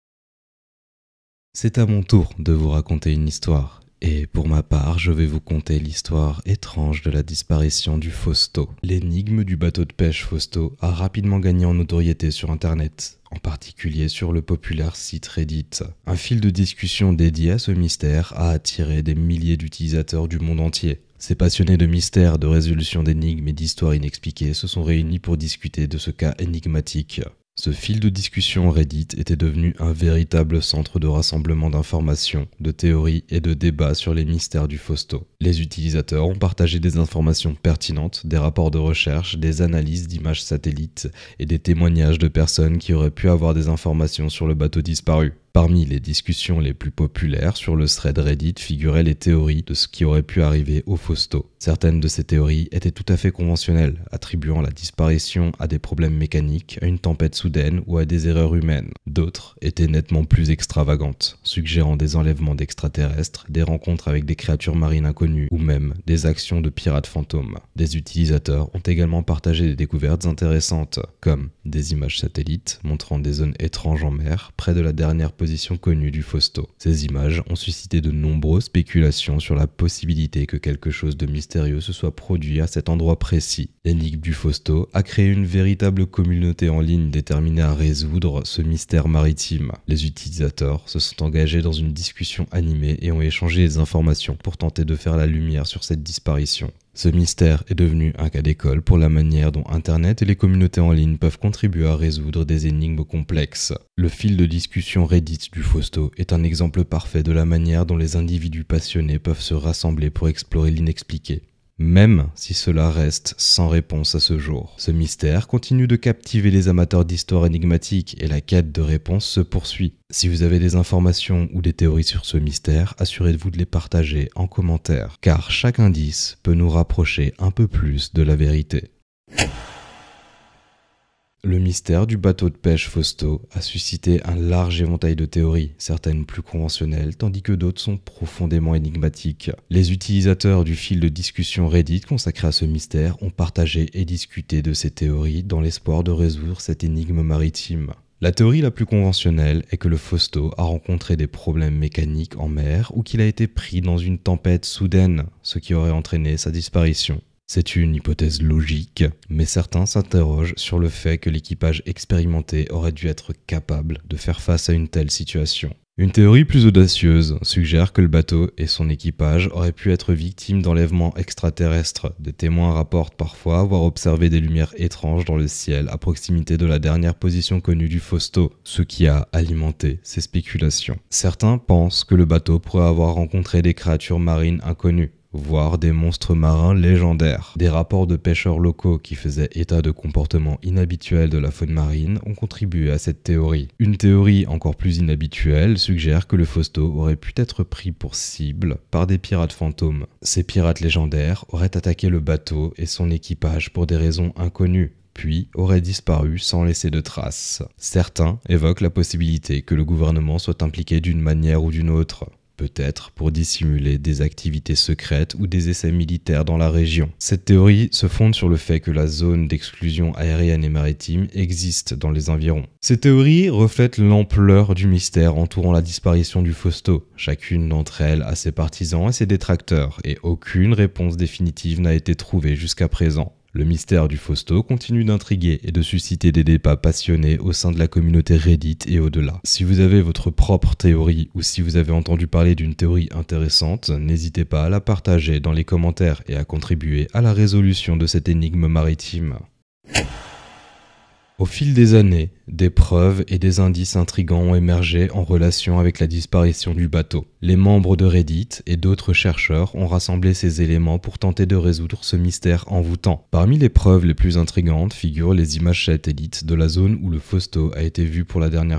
C'est à mon tour de vous raconter une histoire. Et pour ma part, je vais vous conter l'histoire étrange de la disparition du Fausto. L'énigme du bateau de pêche Fausto a rapidement gagné en notoriété sur Internet, en particulier sur le populaire site Reddit. Un fil de discussion dédié à ce mystère a attiré des milliers d'utilisateurs du monde entier. Ces passionnés de mystères, de résolution d'énigmes et d'histoires inexpliquées se sont réunis pour discuter de ce cas énigmatique. Ce fil de discussion Reddit était devenu un véritable centre de rassemblement d'informations, de théories et de débats sur les mystères du Fausto. Les utilisateurs ont partagé des informations pertinentes, des rapports de recherche, des analyses d'images satellites et des témoignages de personnes qui auraient pu avoir des informations sur le bateau disparu. Parmi les discussions les plus populaires sur le thread Reddit figuraient les théories de ce qui aurait pu arriver au Fausto. Certaines de ces théories étaient tout à fait conventionnelles, attribuant la disparition à des problèmes mécaniques, à une tempête soudaine ou à des erreurs humaines. D'autres étaient nettement plus extravagantes, suggérant des enlèvements d'extraterrestres, des rencontres avec des créatures marines inconnues ou même des actions de pirates fantômes. Des utilisateurs ont également partagé des découvertes intéressantes, comme des images satellites montrant des zones étranges en mer près de la dernière position connue du Fausto. Ces images ont suscité de nombreuses spéculations sur la possibilité que quelque chose de mystérieux se soit produit à cet endroit précis. L'énigme du Fausto a créé une véritable communauté en ligne déterminée à résoudre ce mystère maritime. Les utilisateurs se sont engagés dans une discussion animée et ont échangé des informations pour tenter de faire la lumière sur cette disparition. Ce mystère est devenu un cas d'école pour la manière dont Internet et les communautés en ligne peuvent contribuer à résoudre des énigmes complexes. Le fil de discussion Reddit du Fausto est un exemple parfait de la manière dont les individus passionnés peuvent se rassembler pour explorer l'inexpliqué. Même si cela reste sans réponse à ce jour. Ce mystère continue de captiver les amateurs d'histoires énigmatiques et la quête de réponses se poursuit. Si vous avez des informations ou des théories sur ce mystère, assurez-vous de les partager en commentaire, car chaque indice peut nous rapprocher un peu plus de la vérité. Le mystère du bateau de pêche Fausto a suscité un large éventail de théories, certaines plus conventionnelles, tandis que d'autres sont profondément énigmatiques. Les utilisateurs du fil de discussion Reddit consacré à ce mystère ont partagé et discuté de ces théories dans l'espoir de résoudre cette énigme maritime. La théorie la plus conventionnelle est que le Fausto a rencontré des problèmes mécaniques en mer ou qu'il a été pris dans une tempête soudaine, ce qui aurait entraîné sa disparition. C'est une hypothèse logique, mais certains s'interrogent sur le fait que l'équipage expérimenté aurait dû être capable de faire face à une telle situation. Une théorie plus audacieuse suggère que le bateau et son équipage auraient pu être victimes d'enlèvements extraterrestres. Des témoins rapportent parfois avoir observé des lumières étranges dans le ciel à proximité de la dernière position connue du Fausto, ce qui a alimenté ces spéculations. Certains pensent que le bateau pourrait avoir rencontré des créatures marines inconnues, voire des monstres marins légendaires. Des rapports de pêcheurs locaux qui faisaient état de comportements inhabituels de la faune marine ont contribué à cette théorie. Une théorie encore plus inhabituelle suggère que le Fausto aurait pu être pris pour cible par des pirates fantômes. Ces pirates légendaires auraient attaqué le bateau et son équipage pour des raisons inconnues, puis auraient disparu sans laisser de traces. Certains évoquent la possibilité que le gouvernement soit impliqué d'une manière ou d'une autre, peut-être pour dissimuler des activités secrètes ou des essais militaires dans la région. Cette théorie se fonde sur le fait que la zone d'exclusion aérienne et maritime existe dans les environs. Ces théories reflètent l'ampleur du mystère entourant la disparition du Fausto. Chacune d'entre elles a ses partisans et ses détracteurs, et aucune réponse définitive n'a été trouvée jusqu'à présent. Le mystère du Fausto continue d'intriguer et de susciter des débats passionnés au sein de la communauté Reddit et au-delà. Si vous avez votre propre théorie ou si vous avez entendu parler d'une théorie intéressante, n'hésitez pas à la partager dans les commentaires et à contribuer à la résolution de cette énigme maritime. Au fil des années, des preuves et des indices intrigants ont émergé en relation avec la disparition du bateau. Les membres de Reddit et d'autres chercheurs ont rassemblé ces éléments pour tenter de résoudre ce mystère envoûtant. Parmi les preuves les plus intrigantes figurent les images satellites de la zone où le Fausto a été vu pour la dernière fois.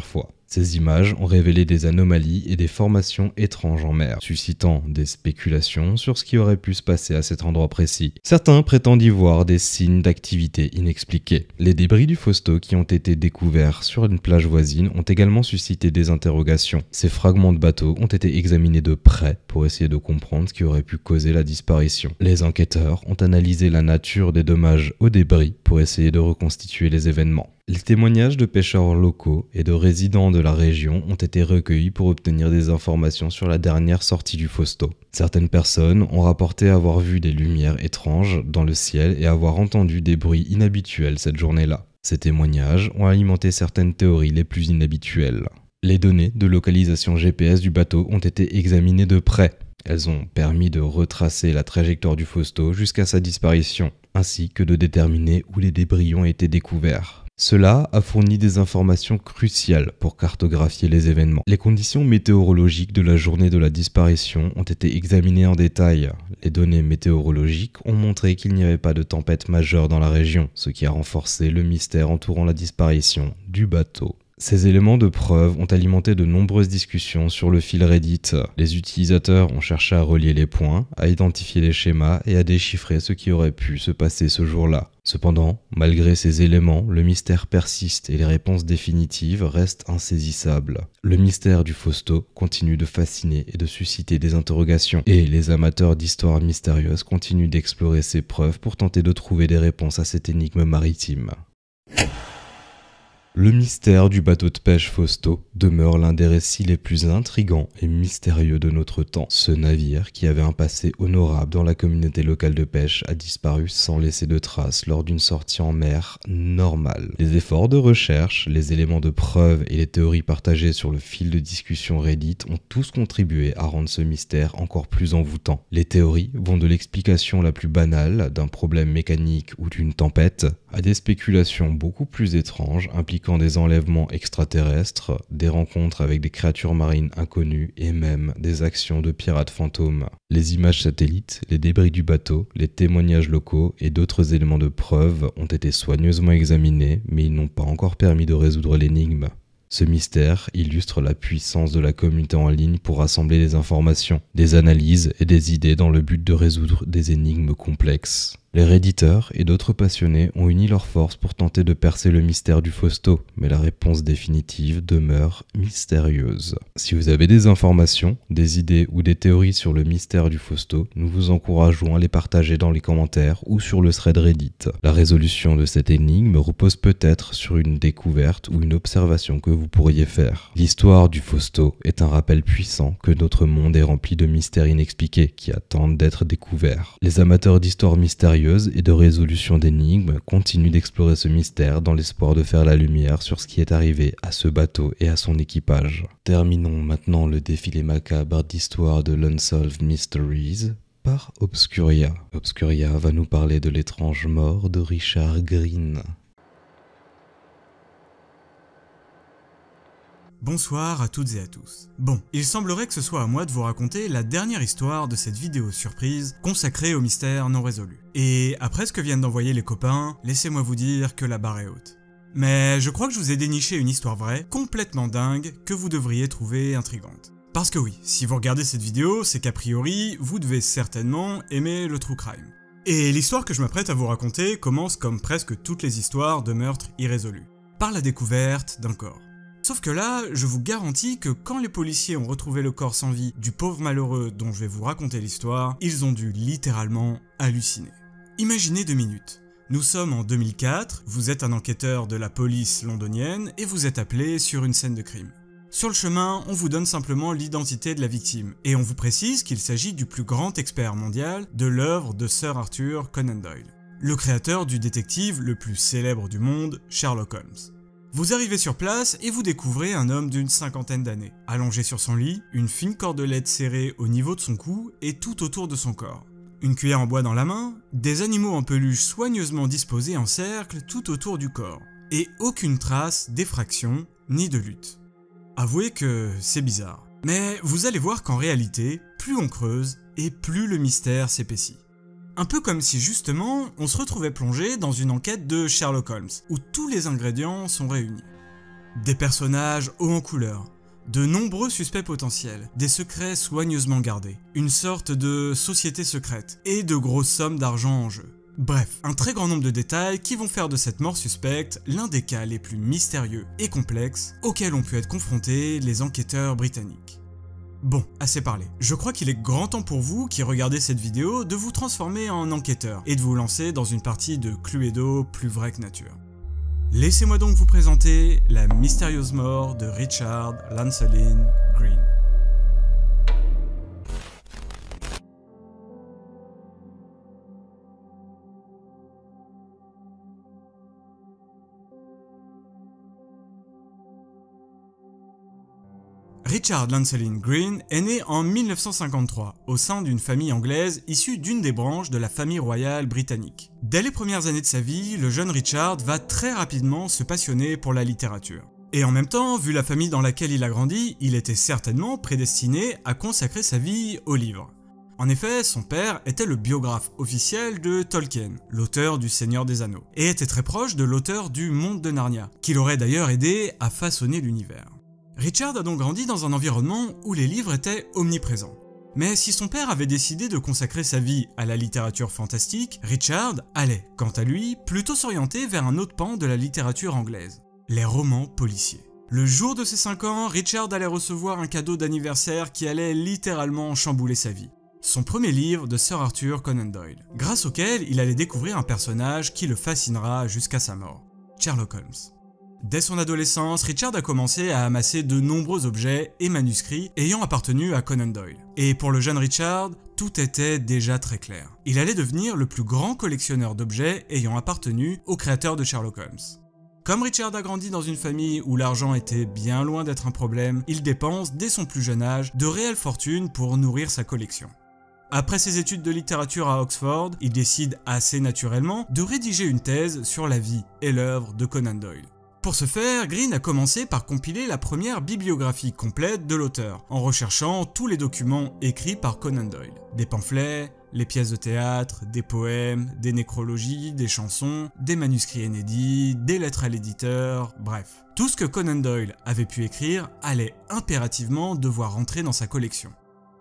Ces images ont révélé des anomalies et des formations étranges en mer, suscitant des spéculations sur ce qui aurait pu se passer à cet endroit précis. Certains prétendent y voir des signes d'activité inexpliqués. Les débris du Fausto qui ont été découverts sur une plage voisine ont également suscité des interrogations. Ces fragments de bateau ont été examinés de près pour essayer de comprendre ce qui aurait pu causer la disparition. Les enquêteurs ont analysé la nature des dommages aux débris pour essayer de reconstituer les événements. Les témoignages de pêcheurs locaux et de résidents de la région ont été recueillis pour obtenir des informations sur la dernière sortie du Fausto. Certaines personnes ont rapporté avoir vu des lumières étranges dans le ciel et avoir entendu des bruits inhabituels cette journée-là. Ces témoignages ont alimenté certaines théories les plus inhabituelles. Les données de localisation G P S du bateau ont été examinées de près. Elles ont permis de retracer la trajectoire du Fausto jusqu'à sa disparition, ainsi que de déterminer où les débris ont été découverts. Cela a fourni des informations cruciales pour cartographier les événements. Les conditions météorologiques de la journée de la disparition ont été examinées en détail. Les données météorologiques ont montré qu'il n'y avait pas de tempête majeure dans la région, ce qui a renforcé le mystère entourant la disparition du bateau. Ces éléments de preuve ont alimenté de nombreuses discussions sur le fil Reddit. Les utilisateurs ont cherché à relier les points, à identifier les schémas et à déchiffrer ce qui aurait pu se passer ce jour-là. Cependant, malgré ces éléments, le mystère persiste et les réponses définitives restent insaisissables. Le mystère du Fausto continue de fasciner et de susciter des interrogations, et les amateurs d'histoires mystérieuses continuent d'explorer ces preuves pour tenter de trouver des réponses à cette énigme maritime. Le mystère du bateau de pêche Fausto demeure l'un des récits les plus intrigants et mystérieux de notre temps. Ce navire, qui avait un passé honorable dans la communauté locale de pêche, a disparu sans laisser de traces lors d'une sortie en mer normale. Les efforts de recherche, les éléments de preuve et les théories partagées sur le fil de discussion Reddit ont tous contribué à rendre ce mystère encore plus envoûtant. Les théories vont de l'explication la plus banale d'un problème mécanique ou d'une tempête à des spéculations beaucoup plus étranges impliquant des enlèvements extraterrestres, des rencontres avec des créatures marines inconnues et même des actions de pirates fantômes. Les images satellites, les débris du bateau, les témoignages locaux et d'autres éléments de preuve ont été soigneusement examinés, mais ils n'ont pas encore permis de résoudre l'énigme. Ce mystère illustre la puissance de la communauté en ligne pour rassembler des informations, des analyses et des idées dans le but de résoudre des énigmes complexes. Les redditeurs et d'autres passionnés ont uni leurs forces pour tenter de percer le mystère du Fausto, mais la réponse définitive demeure mystérieuse. Si vous avez des informations, des idées ou des théories sur le mystère du Fausto, nous vous encourageons à les partager dans les commentaires ou sur le thread Reddit. La résolution de cette énigme repose peut-être sur une découverte ou une observation que vous pourriez faire. L'histoire du Fausto est un rappel puissant que notre monde est rempli de mystères inexpliqués qui attendent d'être découverts. Les amateurs d'histoires mystérieuses et de résolution d'énigmes continuent d'explorer ce mystère dans l'espoir de faire la lumière sur ce qui est arrivé à ce bateau et à son équipage. Terminons maintenant le défilé macabre d'histoire de l'Unsolved Mysteries par Obscuria. Obscuria va nous parler de l'étrange mort de Richard Green. Bonsoir à toutes et à tous. Bon, il semblerait que ce soit à moi de vous raconter la dernière histoire de cette vidéo surprise consacrée au mystère non résolu. Et après ce que viennent d'envoyer les copains, laissez-moi vous dire que la barre est haute. Mais je crois que je vous ai déniché une histoire vraie, complètement dingue, que vous devriez trouver intrigante. Parce que oui, si vous regardez cette vidéo, c'est qu'a priori, vous devez certainement aimer le true crime. Et l'histoire que je m'apprête à vous raconter commence comme presque toutes les histoires de meurtres irrésolus, par la découverte d'un corps. Sauf que là, je vous garantis que quand les policiers ont retrouvé le corps sans vie du pauvre malheureux dont je vais vous raconter l'histoire, ils ont dû littéralement halluciner. Imaginez deux minutes. Nous sommes en deux mille quatre, vous êtes un enquêteur de la police londonienne et vous êtes appelé sur une scène de crime. Sur le chemin, on vous donne simplement l'identité de la victime, et on vous précise qu'il s'agit du plus grand expert mondial de l'œuvre de Sir Arthur Conan Doyle, le créateur du détective le plus célèbre du monde, Sherlock Holmes. Vous arrivez sur place et vous découvrez un homme d'une cinquantaine d'années, allongé sur son lit, une fine cordelette serrée au niveau de son cou et tout autour de son corps. Une cuillère en bois dans la main, des animaux en peluche soigneusement disposés en cercle tout autour du corps, et aucune trace d'effraction ni de lutte. Avouez que c'est bizarre, mais vous allez voir qu'en réalité, plus on creuse et plus le mystère s'épaissit. Un peu comme si justement, on se retrouvait plongé dans une enquête de Sherlock Holmes, où tous les ingrédients sont réunis. Des personnages hauts en couleur, de nombreux suspects potentiels, des secrets soigneusement gardés, une sorte de société secrète, et de grosses sommes d'argent en jeu. Bref, un très grand nombre de détails qui vont faire de cette mort suspecte l'un des cas les plus mystérieux et complexes auxquels ont pu être confrontés les enquêteurs britanniques. Bon, assez parlé. Je crois qu'il est grand temps pour vous qui regardez cette vidéo de vous transformer en enquêteur et de vous lancer dans une partie de Cluedo plus vraie que nature. Laissez-moi donc vous présenter la mystérieuse mort de Richard Lancelyn Green. Richard Lancelyn Green est né en mille neuf cent cinquante-trois au sein d'une famille anglaise issue d'une des branches de la famille royale britannique. Dès les premières années de sa vie, le jeune Richard va très rapidement se passionner pour la littérature. Et en même temps, vu la famille dans laquelle il a grandi, il était certainement prédestiné à consacrer sa vie aux livres. En effet, son père était le biographe officiel de Tolkien, l'auteur du Seigneur des Anneaux, et était très proche de l'auteur du Monde de Narnia, qui l'aurait d'ailleurs aidé à façonner l'univers. Richard a donc grandi dans un environnement où les livres étaient omniprésents. Mais si son père avait décidé de consacrer sa vie à la littérature fantastique, Richard allait, quant à lui, plutôt s'orienter vers un autre pan de la littérature anglaise, les romans policiers. Le jour de ses cinq ans, Richard allait recevoir un cadeau d'anniversaire qui allait littéralement chambouler sa vie. Son premier livre de Sir Arthur Conan Doyle, grâce auquel il allait découvrir un personnage qui le fascinera jusqu'à sa mort, Sherlock Holmes. Dès son adolescence, Richard a commencé à amasser de nombreux objets et manuscrits ayant appartenu à Conan Doyle. Et pour le jeune Richard, tout était déjà très clair. Il allait devenir le plus grand collectionneur d'objets ayant appartenu au créateur de Sherlock Holmes. Comme Richard a grandi dans une famille où l'argent était bien loin d'être un problème, il dépense dès son plus jeune âge de réelles fortunes pour nourrir sa collection. Après ses études de littérature à Oxford, il décide assez naturellement de rédiger une thèse sur la vie et l'œuvre de Conan Doyle. Pour ce faire, Green a commencé par compiler la première bibliographie complète de l'auteur, en recherchant tous les documents écrits par Conan Doyle. Des pamphlets, les pièces de théâtre, des poèmes, des nécrologies, des chansons, des manuscrits inédits, des lettres à l'éditeur, bref. Tout ce que Conan Doyle avait pu écrire allait impérativement devoir rentrer dans sa collection.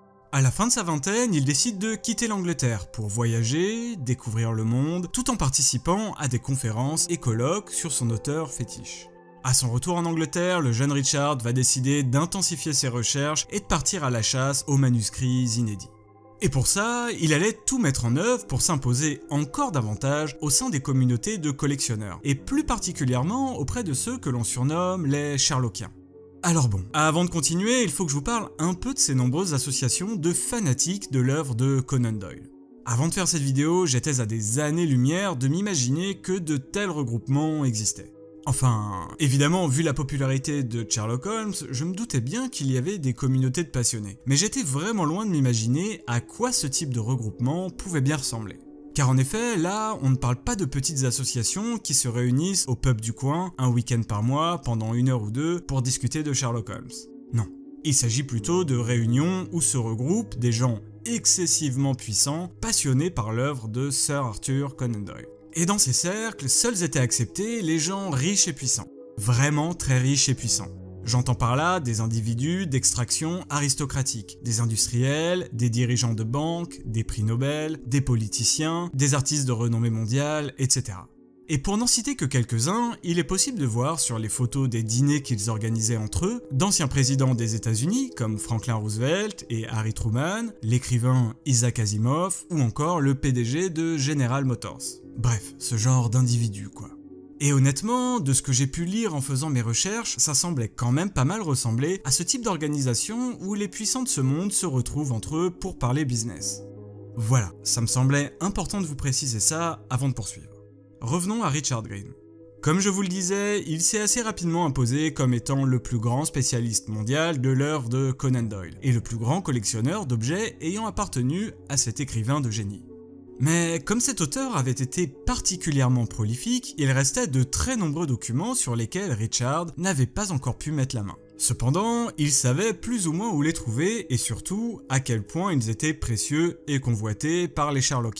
À la fin de sa vingtaine, il décide de quitter l'Angleterre pour voyager, découvrir le monde, tout en participant à des conférences et colloques sur son auteur fétiche. À son retour en Angleterre, le jeune Richard va décider d'intensifier ses recherches et de partir à la chasse aux manuscrits inédits. Et pour ça, il allait tout mettre en œuvre pour s'imposer encore davantage au sein des communautés de collectionneurs, et plus particulièrement auprès de ceux que l'on surnomme les Sherlockiens. Alors bon, avant de continuer, il faut que je vous parle un peu de ces nombreuses associations de fanatiques de l'œuvre de Conan Doyle. Avant de faire cette vidéo, j'étais à des années-lumière de m'imaginer que de tels regroupements existaient. Enfin, évidemment, vu la popularité de Sherlock Holmes, je me doutais bien qu'il y avait des communautés de passionnés, mais j'étais vraiment loin de m'imaginer à quoi ce type de regroupement pouvait bien ressembler. Car en effet, là, on ne parle pas de petites associations qui se réunissent au pub du coin un week-end par mois pendant une heure ou deux pour discuter de Sherlock Holmes. Non, il s'agit plutôt de réunions où se regroupent des gens excessivement puissants, passionnés par l'œuvre de Sir Arthur Conan Doyle. Et dans ces cercles, seuls étaient acceptés les gens riches et puissants. Vraiment très riches et puissants. J'entends par là des individus d'extraction aristocratique, des industriels, des dirigeants de banques, des prix Nobel, des politiciens, des artistes de renommée mondiale, et cetera. Et pour n'en citer que quelques-uns, il est possible de voir sur les photos des dîners qu'ils organisaient entre eux, d'anciens présidents des États-Unis comme Franklin Roosevelt et Harry Truman, l'écrivain Isaac Asimov ou encore le P D G de General Motors. Bref, ce genre d'individus quoi. Et honnêtement, de ce que j'ai pu lire en faisant mes recherches, ça semblait quand même pas mal ressembler à ce type d'organisation où les puissants de ce monde se retrouvent entre eux pour parler business. Voilà, ça me semblait important de vous préciser ça avant de poursuivre. Revenons à Richard Green. Comme je vous le disais, il s'est assez rapidement imposé comme étant le plus grand spécialiste mondial de l'œuvre de Conan Doyle, et le plus grand collectionneur d'objets ayant appartenu à cet écrivain de génie. Mais comme cet auteur avait été particulièrement prolifique, il restait de très nombreux documents sur lesquels Richard n'avait pas encore pu mettre la main. Cependant, il savait plus ou moins où les trouver et surtout à quel point ils étaient précieux et convoités par les Sherlockiens.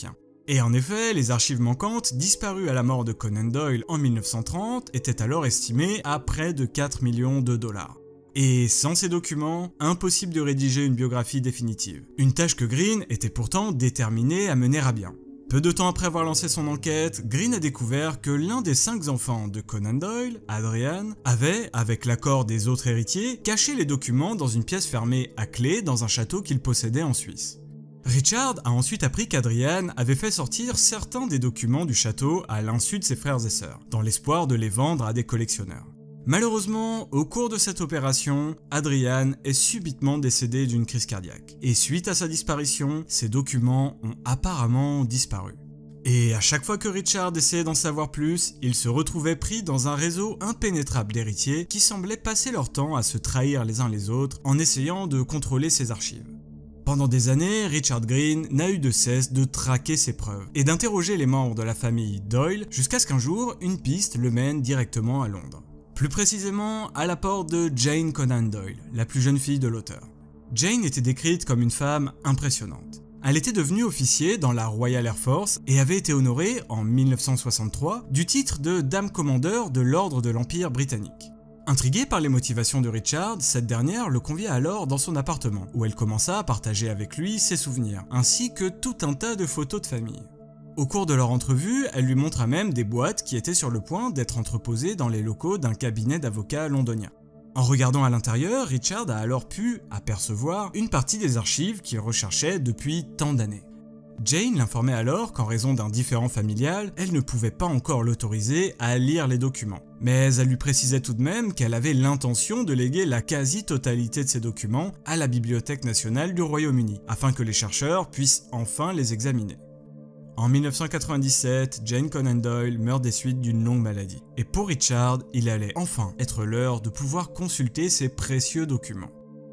Et en effet, les archives manquantes, disparues à la mort de Conan Doyle en mille neuf cent trente, étaient alors estimées à près de quatre millions de dollars. Et sans ces documents, impossible de rédiger une biographie définitive. Une tâche que Green était pourtant déterminé à mener à bien. Peu de temps après avoir lancé son enquête, Green a découvert que l'un des cinq enfants de Conan Doyle, Adrian, avait, avec l'accord des autres héritiers, caché les documents dans une pièce fermée à clé dans un château qu'il possédait en Suisse. Richard a ensuite appris qu'Adrian avait fait sortir certains des documents du château à l'insu de ses frères et sœurs, dans l'espoir de les vendre à des collectionneurs. Malheureusement, au cours de cette opération, Adrian est subitement décédé d'une crise cardiaque. Et suite à sa disparition, ses documents ont apparemment disparu. Et à chaque fois que Richard essayait d'en savoir plus, il se retrouvait pris dans un réseau impénétrable d'héritiers qui semblaient passer leur temps à se trahir les uns les autres en essayant de contrôler ses archives. Pendant des années, Richard Green n'a eu de cesse de traquer ses preuves et d'interroger les membres de la famille Doyle jusqu'à ce qu'un jour, une piste le mène directement à Londres. Plus précisément, à la porte de Jane Conan Doyle, la plus jeune fille de l'auteur. Jane était décrite comme une femme impressionnante. Elle était devenue officier dans la Royal Air Force et avait été honorée, en mille neuf cent soixante-trois, du titre de Dame Commandeur de l'Ordre de l'Empire britannique. Intriguée par les motivations de Richard, cette dernière le convia alors dans son appartement, où elle commença à partager avec lui ses souvenirs, ainsi que tout un tas de photos de famille. Au cours de leur entrevue, elle lui montra même des boîtes qui étaient sur le point d'être entreposées dans les locaux d'un cabinet d'avocats londonien. En regardant à l'intérieur, Richard a alors pu apercevoir une partie des archives qu'il recherchait depuis tant d'années. Jane l'informait alors qu'en raison d'un différend familial, elle ne pouvait pas encore l'autoriser à lire les documents. Mais elle lui précisait tout de même qu'elle avait l'intention de léguer la quasi-totalité de ces documents à la Bibliothèque nationale du Royaume-Uni, afin que les chercheurs puissent enfin les examiner. En mille neuf cent quatre-vingt-dix-sept, Jane Conan Doyle meurt des suites d'une longue maladie. Et pour Richard, il allait enfin être l'heure de pouvoir consulter ces précieux documents.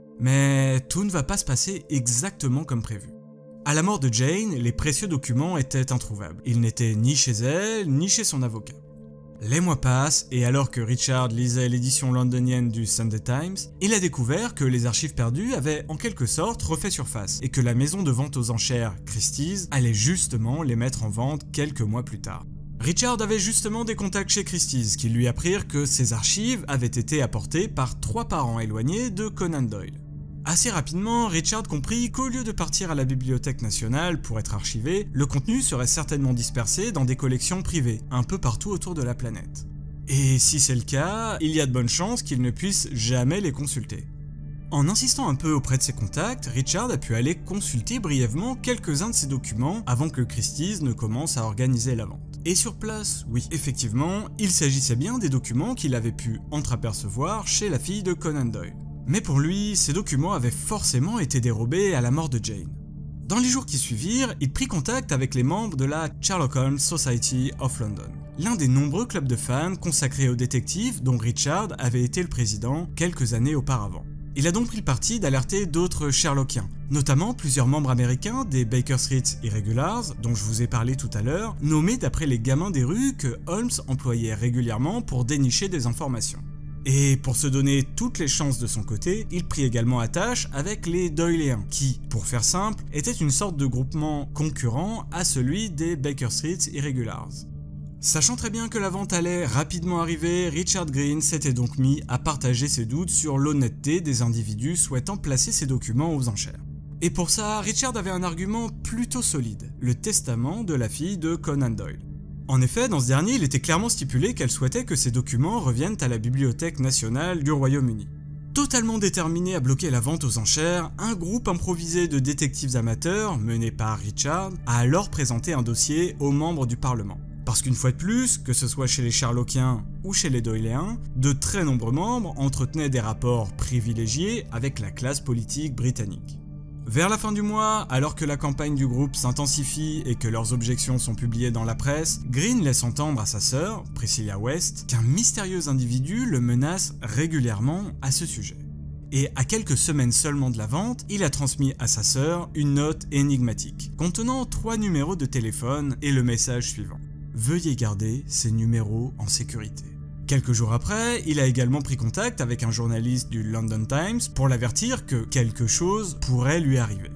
Mais tout ne va pas se passer exactement comme prévu. À la mort de Jane, les précieux documents étaient introuvables. Ils n'étaient ni chez elle, ni chez son avocat. Les mois passent, et alors que Richard lisait l'édition londonienne du Sunday Times, il a découvert que les archives perdues avaient en quelque sorte refait surface, et que la maison de vente aux enchères Christie's allait justement les mettre en vente quelques mois plus tard. Richard avait justement des contacts chez Christie's qui lui apprirent que ces archives avaient été apportées par trois parents éloignés de Conan Doyle. Assez rapidement, Richard comprit qu'au lieu de partir à la Bibliothèque nationale pour être archivé, le contenu serait certainement dispersé dans des collections privées, un peu partout autour de la planète. Et si c'est le cas, il y a de bonnes chances qu'il ne puisse jamais les consulter. En insistant un peu auprès de ses contacts, Richard a pu aller consulter brièvement quelques-uns de ces documents avant que Christie's ne commence à organiser la vente. Et sur place, oui, effectivement, il s'agissait bien des documents qu'il avait pu entreapercevoir chez la fille de Conan Doyle. Mais pour lui, ces documents avaient forcément été dérobés à la mort de Jane. Dans les jours qui suivirent, il prit contact avec les membres de la Sherlock Holmes Society of London, l'un des nombreux clubs de fans consacrés aux détectives dont Richard avait été le président quelques années auparavant. Il a donc pris le parti d'alerter d'autres Sherlockiens, notamment plusieurs membres américains des Baker Street Irregulars, dont je vous ai parlé tout à l'heure, nommés d'après les gamins des rues que Holmes employait régulièrement pour dénicher des informations. Et pour se donner toutes les chances de son côté, il prit également attache avec les Doyleans, qui, pour faire simple, étaient une sorte de groupement concurrent à celui des Baker Street Irregulars. Sachant très bien que la vente allait rapidement arriver, Richard Green s'était donc mis à partager ses doutes sur l'honnêteté des individus souhaitant placer ces documents aux enchères. Et pour ça, Richard avait un argument plutôt solide, le testament de la fille de Conan Doyle. En effet, dans ce dernier, il était clairement stipulé qu'elle souhaitait que ces documents reviennent à la Bibliothèque nationale du Royaume-Uni. Totalement déterminé à bloquer la vente aux enchères, un groupe improvisé de détectives amateurs, mené par Richard, a alors présenté un dossier aux membres du Parlement. Parce qu'une fois de plus, que ce soit chez les Sherlockiens ou chez les Doyleans, de très nombreux membres entretenaient des rapports privilégiés avec la classe politique britannique. Vers la fin du mois, alors que la campagne du groupe s'intensifie et que leurs objections sont publiées dans la presse, Green laisse entendre à sa sœur, Priscilla West, qu'un mystérieux individu le menace régulièrement à ce sujet. Et à quelques semaines seulement de la vente, il a transmis à sa sœur une note énigmatique, contenant trois numéros de téléphone et le message suivant. « Veuillez garder ces numéros en sécurité ». Quelques jours après, il a également pris contact avec un journaliste du London Times pour l'avertir que quelque chose pourrait lui arriver.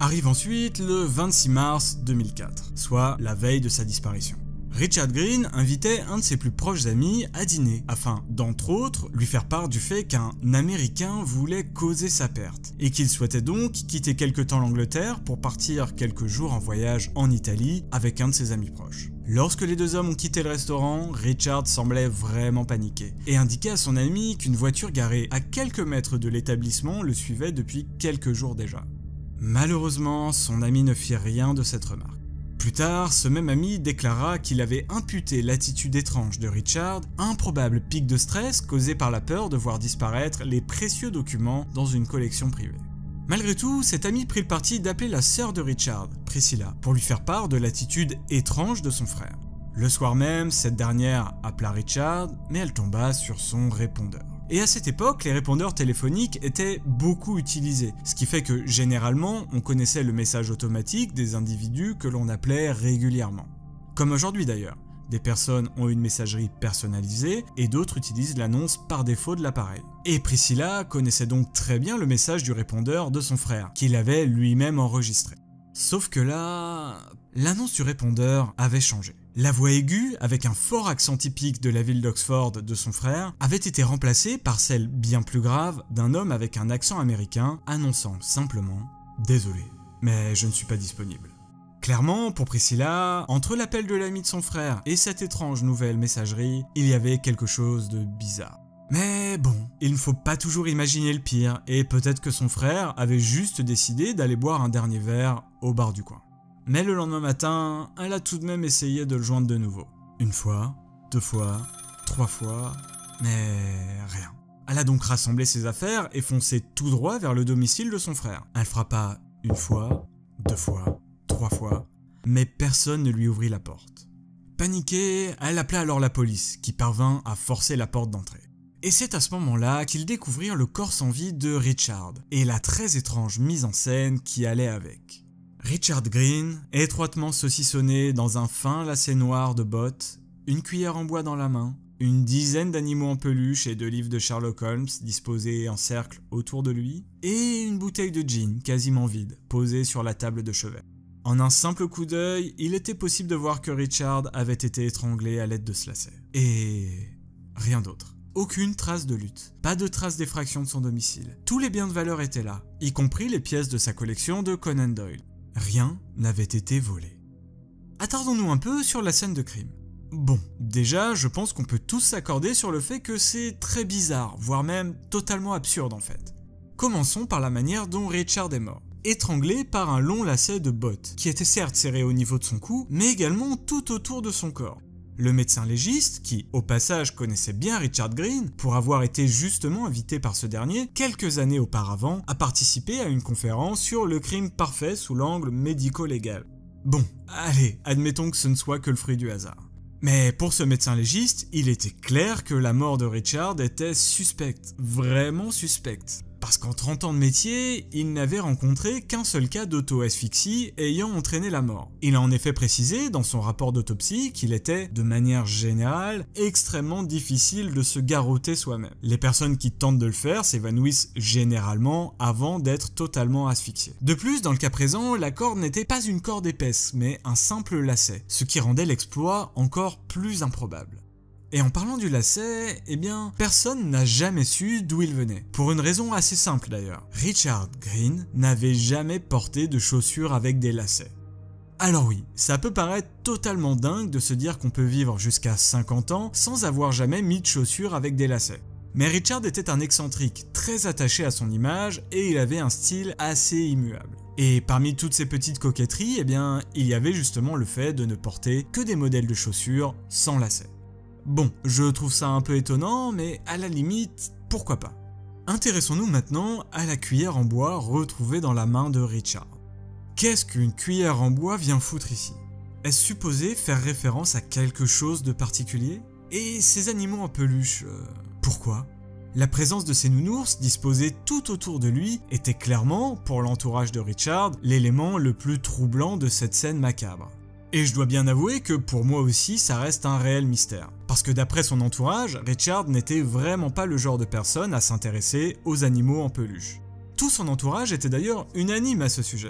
Arrive ensuite le vingt-six mars deux mille quatre, soit la veille de sa disparition. Richard Green invitait un de ses plus proches amis à dîner, afin, d'entre autres, lui faire part du fait qu'un Américain voulait causer sa perte, et qu'il souhaitait donc quitter quelque temps l'Angleterre pour partir quelques jours en voyage en Italie avec un de ses amis proches. Lorsque les deux hommes ont quitté le restaurant, Richard semblait vraiment paniqué, et indiquait à son ami qu'une voiture garée à quelques mètres de l'établissement le suivait depuis quelques jours déjà. Malheureusement, son ami ne fit rien de cette remarque. Plus tard, ce même ami déclara qu'il avait imputé l'attitude étrange de Richard à un probable pic de stress causé par la peur de voir disparaître les précieux documents dans une collection privée. Malgré tout, cet ami prit le parti d'appeler la sœur de Richard, Priscilla, pour lui faire part de l'attitude étrange de son frère. Le soir même, cette dernière appela Richard, mais elle tomba sur son répondeur. Et à cette époque, les répondeurs téléphoniques étaient beaucoup utilisés, ce qui fait que généralement, on connaissait le message automatique des individus que l'on appelait régulièrement. Comme aujourd'hui d'ailleurs, des personnes ont une messagerie personnalisée et d'autres utilisent l'annonce par défaut de l'appareil. Et Priscilla connaissait donc très bien le message du répondeur de son frère, qu'il avait lui-même enregistré. Sauf que là, l'annonce du répondeur avait changé. La voix aiguë, avec un fort accent typique de la ville d'Oxford de son frère, avait été remplacée par celle bien plus grave d'un homme avec un accent américain annonçant simplement « Désolé, mais je ne suis pas disponible ». Clairement, pour Priscilla, entre l'appel de l'ami de son frère et cette étrange nouvelle messagerie, il y avait quelque chose de bizarre. Mais bon, il ne faut pas toujours imaginer le pire, et peut-être que son frère avait juste décidé d'aller boire un dernier verre au bar du coin. Mais le lendemain matin, elle a tout de même essayé de le joindre de nouveau. Une fois, deux fois, trois fois, mais rien. Elle a donc rassemblé ses affaires et foncé tout droit vers le domicile de son frère. Elle frappa une fois, deux fois, trois fois, mais personne ne lui ouvrit la porte. Paniquée, elle appela alors la police, qui parvint à forcer la porte d'entrée. Et c'est à ce moment-là qu'ils découvrirent le corps sans vie de Richard, et la très étrange mise en scène qui allait avec. Richard Green, étroitement saucissonné dans un fin lacet noir de bottes, une cuillère en bois dans la main, une dizaine d'animaux en peluche et de livres de Sherlock Holmes disposés en cercle autour de lui, et une bouteille de gin quasiment vide, posée sur la table de chevet. En un simple coup d'œil, il était possible de voir que Richard avait été étranglé à l'aide de ce lacet. Et rien d'autre. Aucune trace de lutte, pas de trace d'effraction de son domicile. Tous les biens de valeur étaient là, y compris les pièces de sa collection de Conan Doyle. Rien n'avait été volé. Attardons-nous un peu sur la scène de crime. Bon, déjà, je pense qu'on peut tous s'accorder sur le fait que c'est très bizarre, voire même totalement absurde en fait. Commençons par la manière dont Richard est mort. Étranglé par un long lacet de bottes, qui était certes serré au niveau de son cou, mais également tout autour de son corps. Le médecin légiste, qui au passage connaissait bien Richard Green, pour avoir été justement invité par ce dernier quelques années auparavant, à participer à une conférence sur le crime parfait sous l'angle médico-légal. Bon, allez, admettons que ce ne soit que le fruit du hasard. Mais pour ce médecin légiste, il était clair que la mort de Richard était suspecte, vraiment suspecte. Parce qu'en trente ans de métier, il n'avait rencontré qu'un seul cas d'auto-asphyxie ayant entraîné la mort. Il a en effet précisé dans son rapport d'autopsie qu'il était, de manière générale, extrêmement difficile de se garrotter soi-même. Les personnes qui tentent de le faire s'évanouissent généralement avant d'être totalement asphyxiées. De plus, dans le cas présent, la corde n'était pas une corde épaisse, mais un simple lacet, ce qui rendait l'exploit encore plus improbable. Et en parlant du lacet, eh bien, personne n'a jamais su d'où il venait. Pour une raison assez simple d'ailleurs. Richard Green n'avait jamais porté de chaussures avec des lacets. Alors oui, ça peut paraître totalement dingue de se dire qu'on peut vivre jusqu'à cinquante ans sans avoir jamais mis de chaussures avec des lacets. Mais Richard était un excentrique, très attaché à son image et il avait un style assez immuable. Et parmi toutes ces petites coquetteries, eh bien, il y avait justement le fait de ne porter que des modèles de chaussures sans lacets. Bon, je trouve ça un peu étonnant, mais à la limite, pourquoi pas. Intéressons-nous maintenant à la cuillère en bois retrouvée dans la main de Richard. Qu'est-ce qu'une cuillère en bois vient foutre ici? Est-ce supposé faire référence à quelque chose de particulier? Et ces animaux en peluche, euh, pourquoi? La présence de ces nounours disposés tout autour de lui était clairement, pour l'entourage de Richard, l'élément le plus troublant de cette scène macabre. Et je dois bien avouer que pour moi aussi ça reste un réel mystère. Parce que d'après son entourage, Richard n'était vraiment pas le genre de personne à s'intéresser aux animaux en peluche. Tout son entourage était d'ailleurs unanime à ce sujet.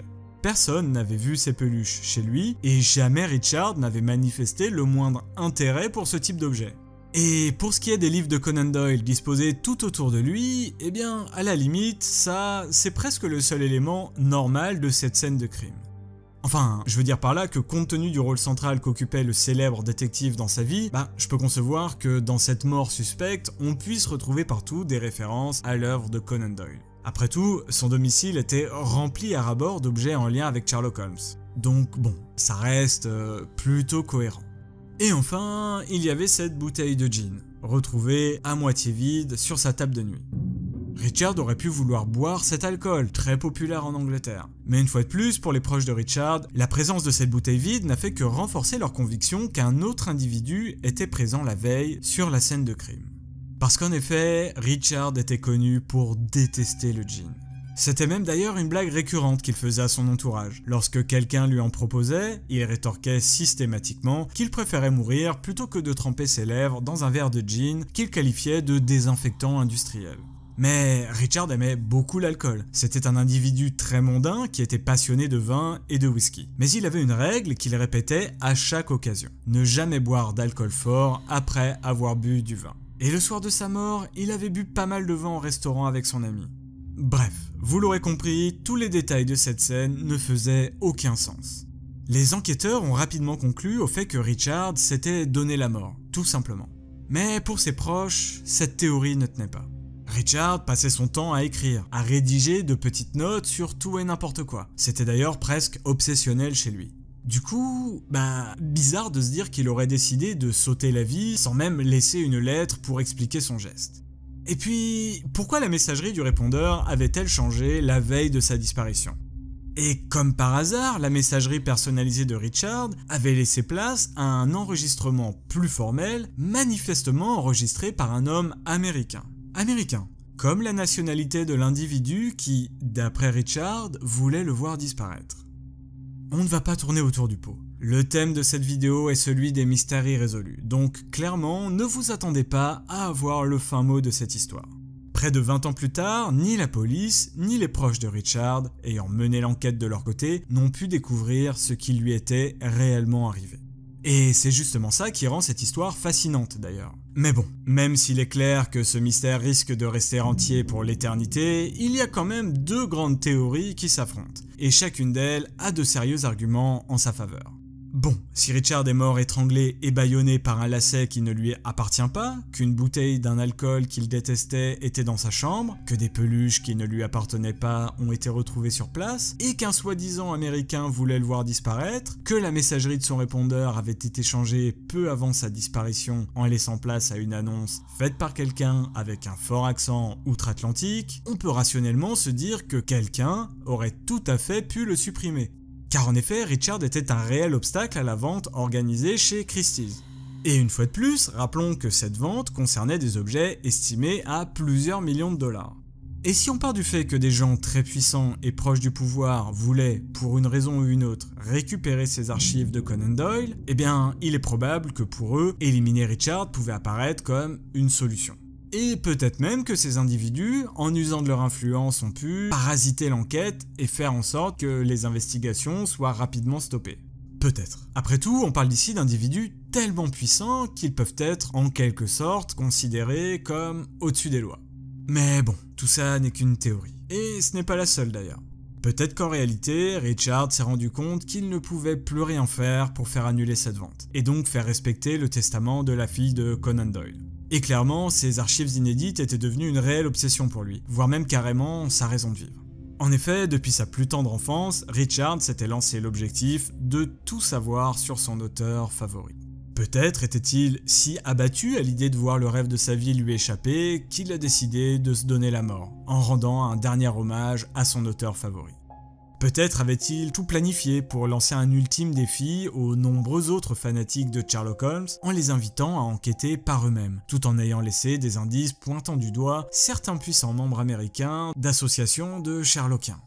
Personne n'avait vu ces peluches chez lui, et jamais Richard n'avait manifesté le moindre intérêt pour ce type d'objet. Et pour ce qui est des livres de Conan Doyle disposés tout autour de lui, eh bien, à la limite, ça, c'est presque le seul élément normal de cette scène de crime. Enfin, je veux dire par là que compte tenu du rôle central qu'occupait le célèbre détective dans sa vie, bah, je peux concevoir que dans cette mort suspecte, on puisse retrouver partout des références à l'œuvre de Conan Doyle. Après tout, son domicile était rempli à ras-bord d'objets en lien avec Sherlock Holmes. Donc bon, ça reste euh, plutôt cohérent. Et enfin, il y avait cette bouteille de gin, retrouvée à moitié vide sur sa table de nuit. Richard aurait pu vouloir boire cet alcool, très populaire en Angleterre. Mais une fois de plus, pour les proches de Richard, la présence de cette bouteille vide n'a fait que renforcer leur conviction qu'un autre individu était présent la veille sur la scène de crime. Parce qu'en effet, Richard était connu pour détester le gin. C'était même d'ailleurs une blague récurrente qu'il faisait à son entourage. Lorsque quelqu'un lui en proposait, il rétorquait systématiquement qu'il préférait mourir plutôt que de tremper ses lèvres dans un verre de gin qu'il qualifiait de désinfectant industriel. Mais Richard aimait beaucoup l'alcool. C'était un individu très mondain qui était passionné de vin et de whisky. Mais il avait une règle qu'il répétait à chaque occasion. Ne jamais boire d'alcool fort après avoir bu du vin. Et le soir de sa mort, il avait bu pas mal de vin au restaurant avec son ami. Bref, vous l'aurez compris, tous les détails de cette scène ne faisaient aucun sens. Les enquêteurs ont rapidement conclu au fait que Richard s'était donné la mort, tout simplement. Mais pour ses proches, cette théorie ne tenait pas. Richard passait son temps à écrire, à rédiger de petites notes sur tout et n'importe quoi. C'était d'ailleurs presque obsessionnel chez lui. Du coup, bah, bizarre de se dire qu'il aurait décidé de sauter la vie sans même laisser une lettre pour expliquer son geste. Et puis, pourquoi la messagerie du répondeur avait-elle changé la veille de sa disparition? Et comme par hasard, la messagerie personnalisée de Richard avait laissé place à un enregistrement plus formel, manifestement enregistré par un homme américain. Américain, comme la nationalité de l'individu qui, d'après Richard, voulait le voir disparaître. On ne va pas tourner autour du pot. Le thème de cette vidéo est celui des mystères irrésolus, donc clairement, ne vous attendez pas à avoir le fin mot de cette histoire. Près de vingt ans plus tard, ni la police, ni les proches de Richard, ayant mené l'enquête de leur côté, n'ont pu découvrir ce qui lui était réellement arrivé. Et c'est justement ça qui rend cette histoire fascinante d'ailleurs. Mais bon, même s'il est clair que ce mystère risque de rester entier pour l'éternité, il y a quand même deux grandes théories qui s'affrontent, et chacune d'elles a de sérieux arguments en sa faveur. Bon, si Richard est mort étranglé et bâillonné par un lacet qui ne lui appartient pas, qu'une bouteille d'un alcool qu'il détestait était dans sa chambre, que des peluches qui ne lui appartenaient pas ont été retrouvées sur place, et qu'un soi-disant américain voulait le voir disparaître, que la messagerie de son répondeur avait été changée peu avant sa disparition en laissant place à une annonce faite par quelqu'un avec un fort accent outre-Atlantique, on peut rationnellement se dire que quelqu'un aurait tout à fait pu le supprimer. Car en effet, Richard était un réel obstacle à la vente organisée chez Christie's. Et une fois de plus, rappelons que cette vente concernait des objets estimés à plusieurs millions de dollars. Et si on part du fait que des gens très puissants et proches du pouvoir voulaient, pour une raison ou une autre, récupérer ces archives de Conan Doyle, eh bien, il est probable que pour eux, éliminer Richard pouvait apparaître comme une solution. Et peut-être même que ces individus, en usant de leur influence, ont pu parasiter l'enquête et faire en sorte que les investigations soient rapidement stoppées. Peut-être. Après tout, on parle ici d'individus tellement puissants qu'ils peuvent être en quelque sorte considérés comme au-dessus des lois. Mais bon, tout ça n'est qu'une théorie. Et ce n'est pas la seule d'ailleurs. Peut-être qu'en réalité, Richard s'est rendu compte qu'il ne pouvait plus rien faire pour faire annuler cette vente, et donc faire respecter le testament de la fille de Conan Doyle. Et clairement, ces archives inédites étaient devenues une réelle obsession pour lui, voire même carrément sa raison de vivre. En effet, depuis sa plus tendre enfance, Richard s'était lancé l'objectif de tout savoir sur son auteur favori. Peut-être était-il si abattu à l'idée de voir le rêve de sa vie lui échapper qu'il a décidé de se donner la mort, en rendant un dernier hommage à son auteur favori. Peut-être avait-il tout planifié pour lancer un ultime défi aux nombreux autres fanatiques de Sherlock Holmes en les invitant à enquêter par eux-mêmes, tout en ayant laissé des indices pointant du doigt certains puissants membres américains d'associations de Sherlockiens.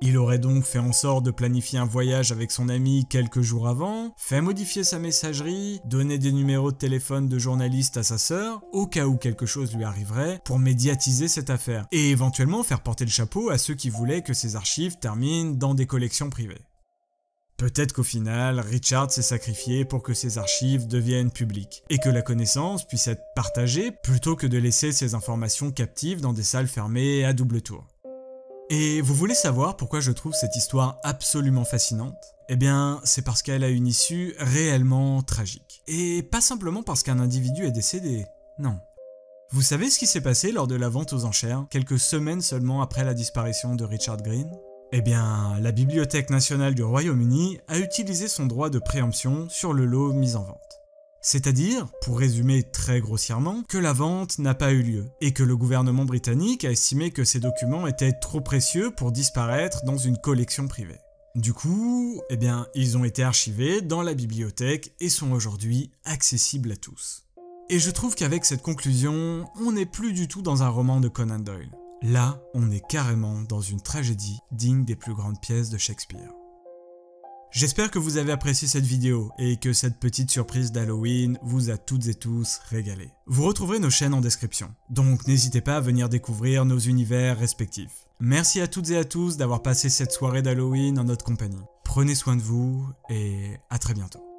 Il aurait donc fait en sorte de planifier un voyage avec son ami quelques jours avant, fait modifier sa messagerie, donner des numéros de téléphone de journalistes à sa sœur, au cas où quelque chose lui arriverait, pour médiatiser cette affaire, et éventuellement faire porter le chapeau à ceux qui voulaient que ses archives terminent dans des collections privées. Peut-être qu'au final, Richard s'est sacrifié pour que ses archives deviennent publiques, et que la connaissance puisse être partagée plutôt que de laisser ses informations captives dans des salles fermées à double tour. Et vous voulez savoir pourquoi je trouve cette histoire absolument fascinante? Eh bien, c'est parce qu'elle a une issue réellement tragique. Et pas simplement parce qu'un individu est décédé, non. Vous savez ce qui s'est passé lors de la vente aux enchères, quelques semaines seulement après la disparition de Richard Green? Eh bien, la Bibliothèque nationale du Royaume-Uni a utilisé son droit de préemption sur le lot mis en vente. C'est-à-dire, pour résumer très grossièrement, que la vente n'a pas eu lieu, et que le gouvernement britannique a estimé que ces documents étaient trop précieux pour disparaître dans une collection privée. Du coup, eh bien, ils ont été archivés dans la bibliothèque et sont aujourd'hui accessibles à tous. Et je trouve qu'avec cette conclusion, on n'est plus du tout dans un roman de Conan Doyle. Là, on est carrément dans une tragédie digne des plus grandes pièces de Shakespeare. J'espère que vous avez apprécié cette vidéo et que cette petite surprise d'Halloween vous a toutes et tous régalé. Vous retrouverez nos chaînes en description, donc n'hésitez pas à venir découvrir nos univers respectifs. Merci à toutes et à tous d'avoir passé cette soirée d'Halloween en notre compagnie. Prenez soin de vous et à très bientôt.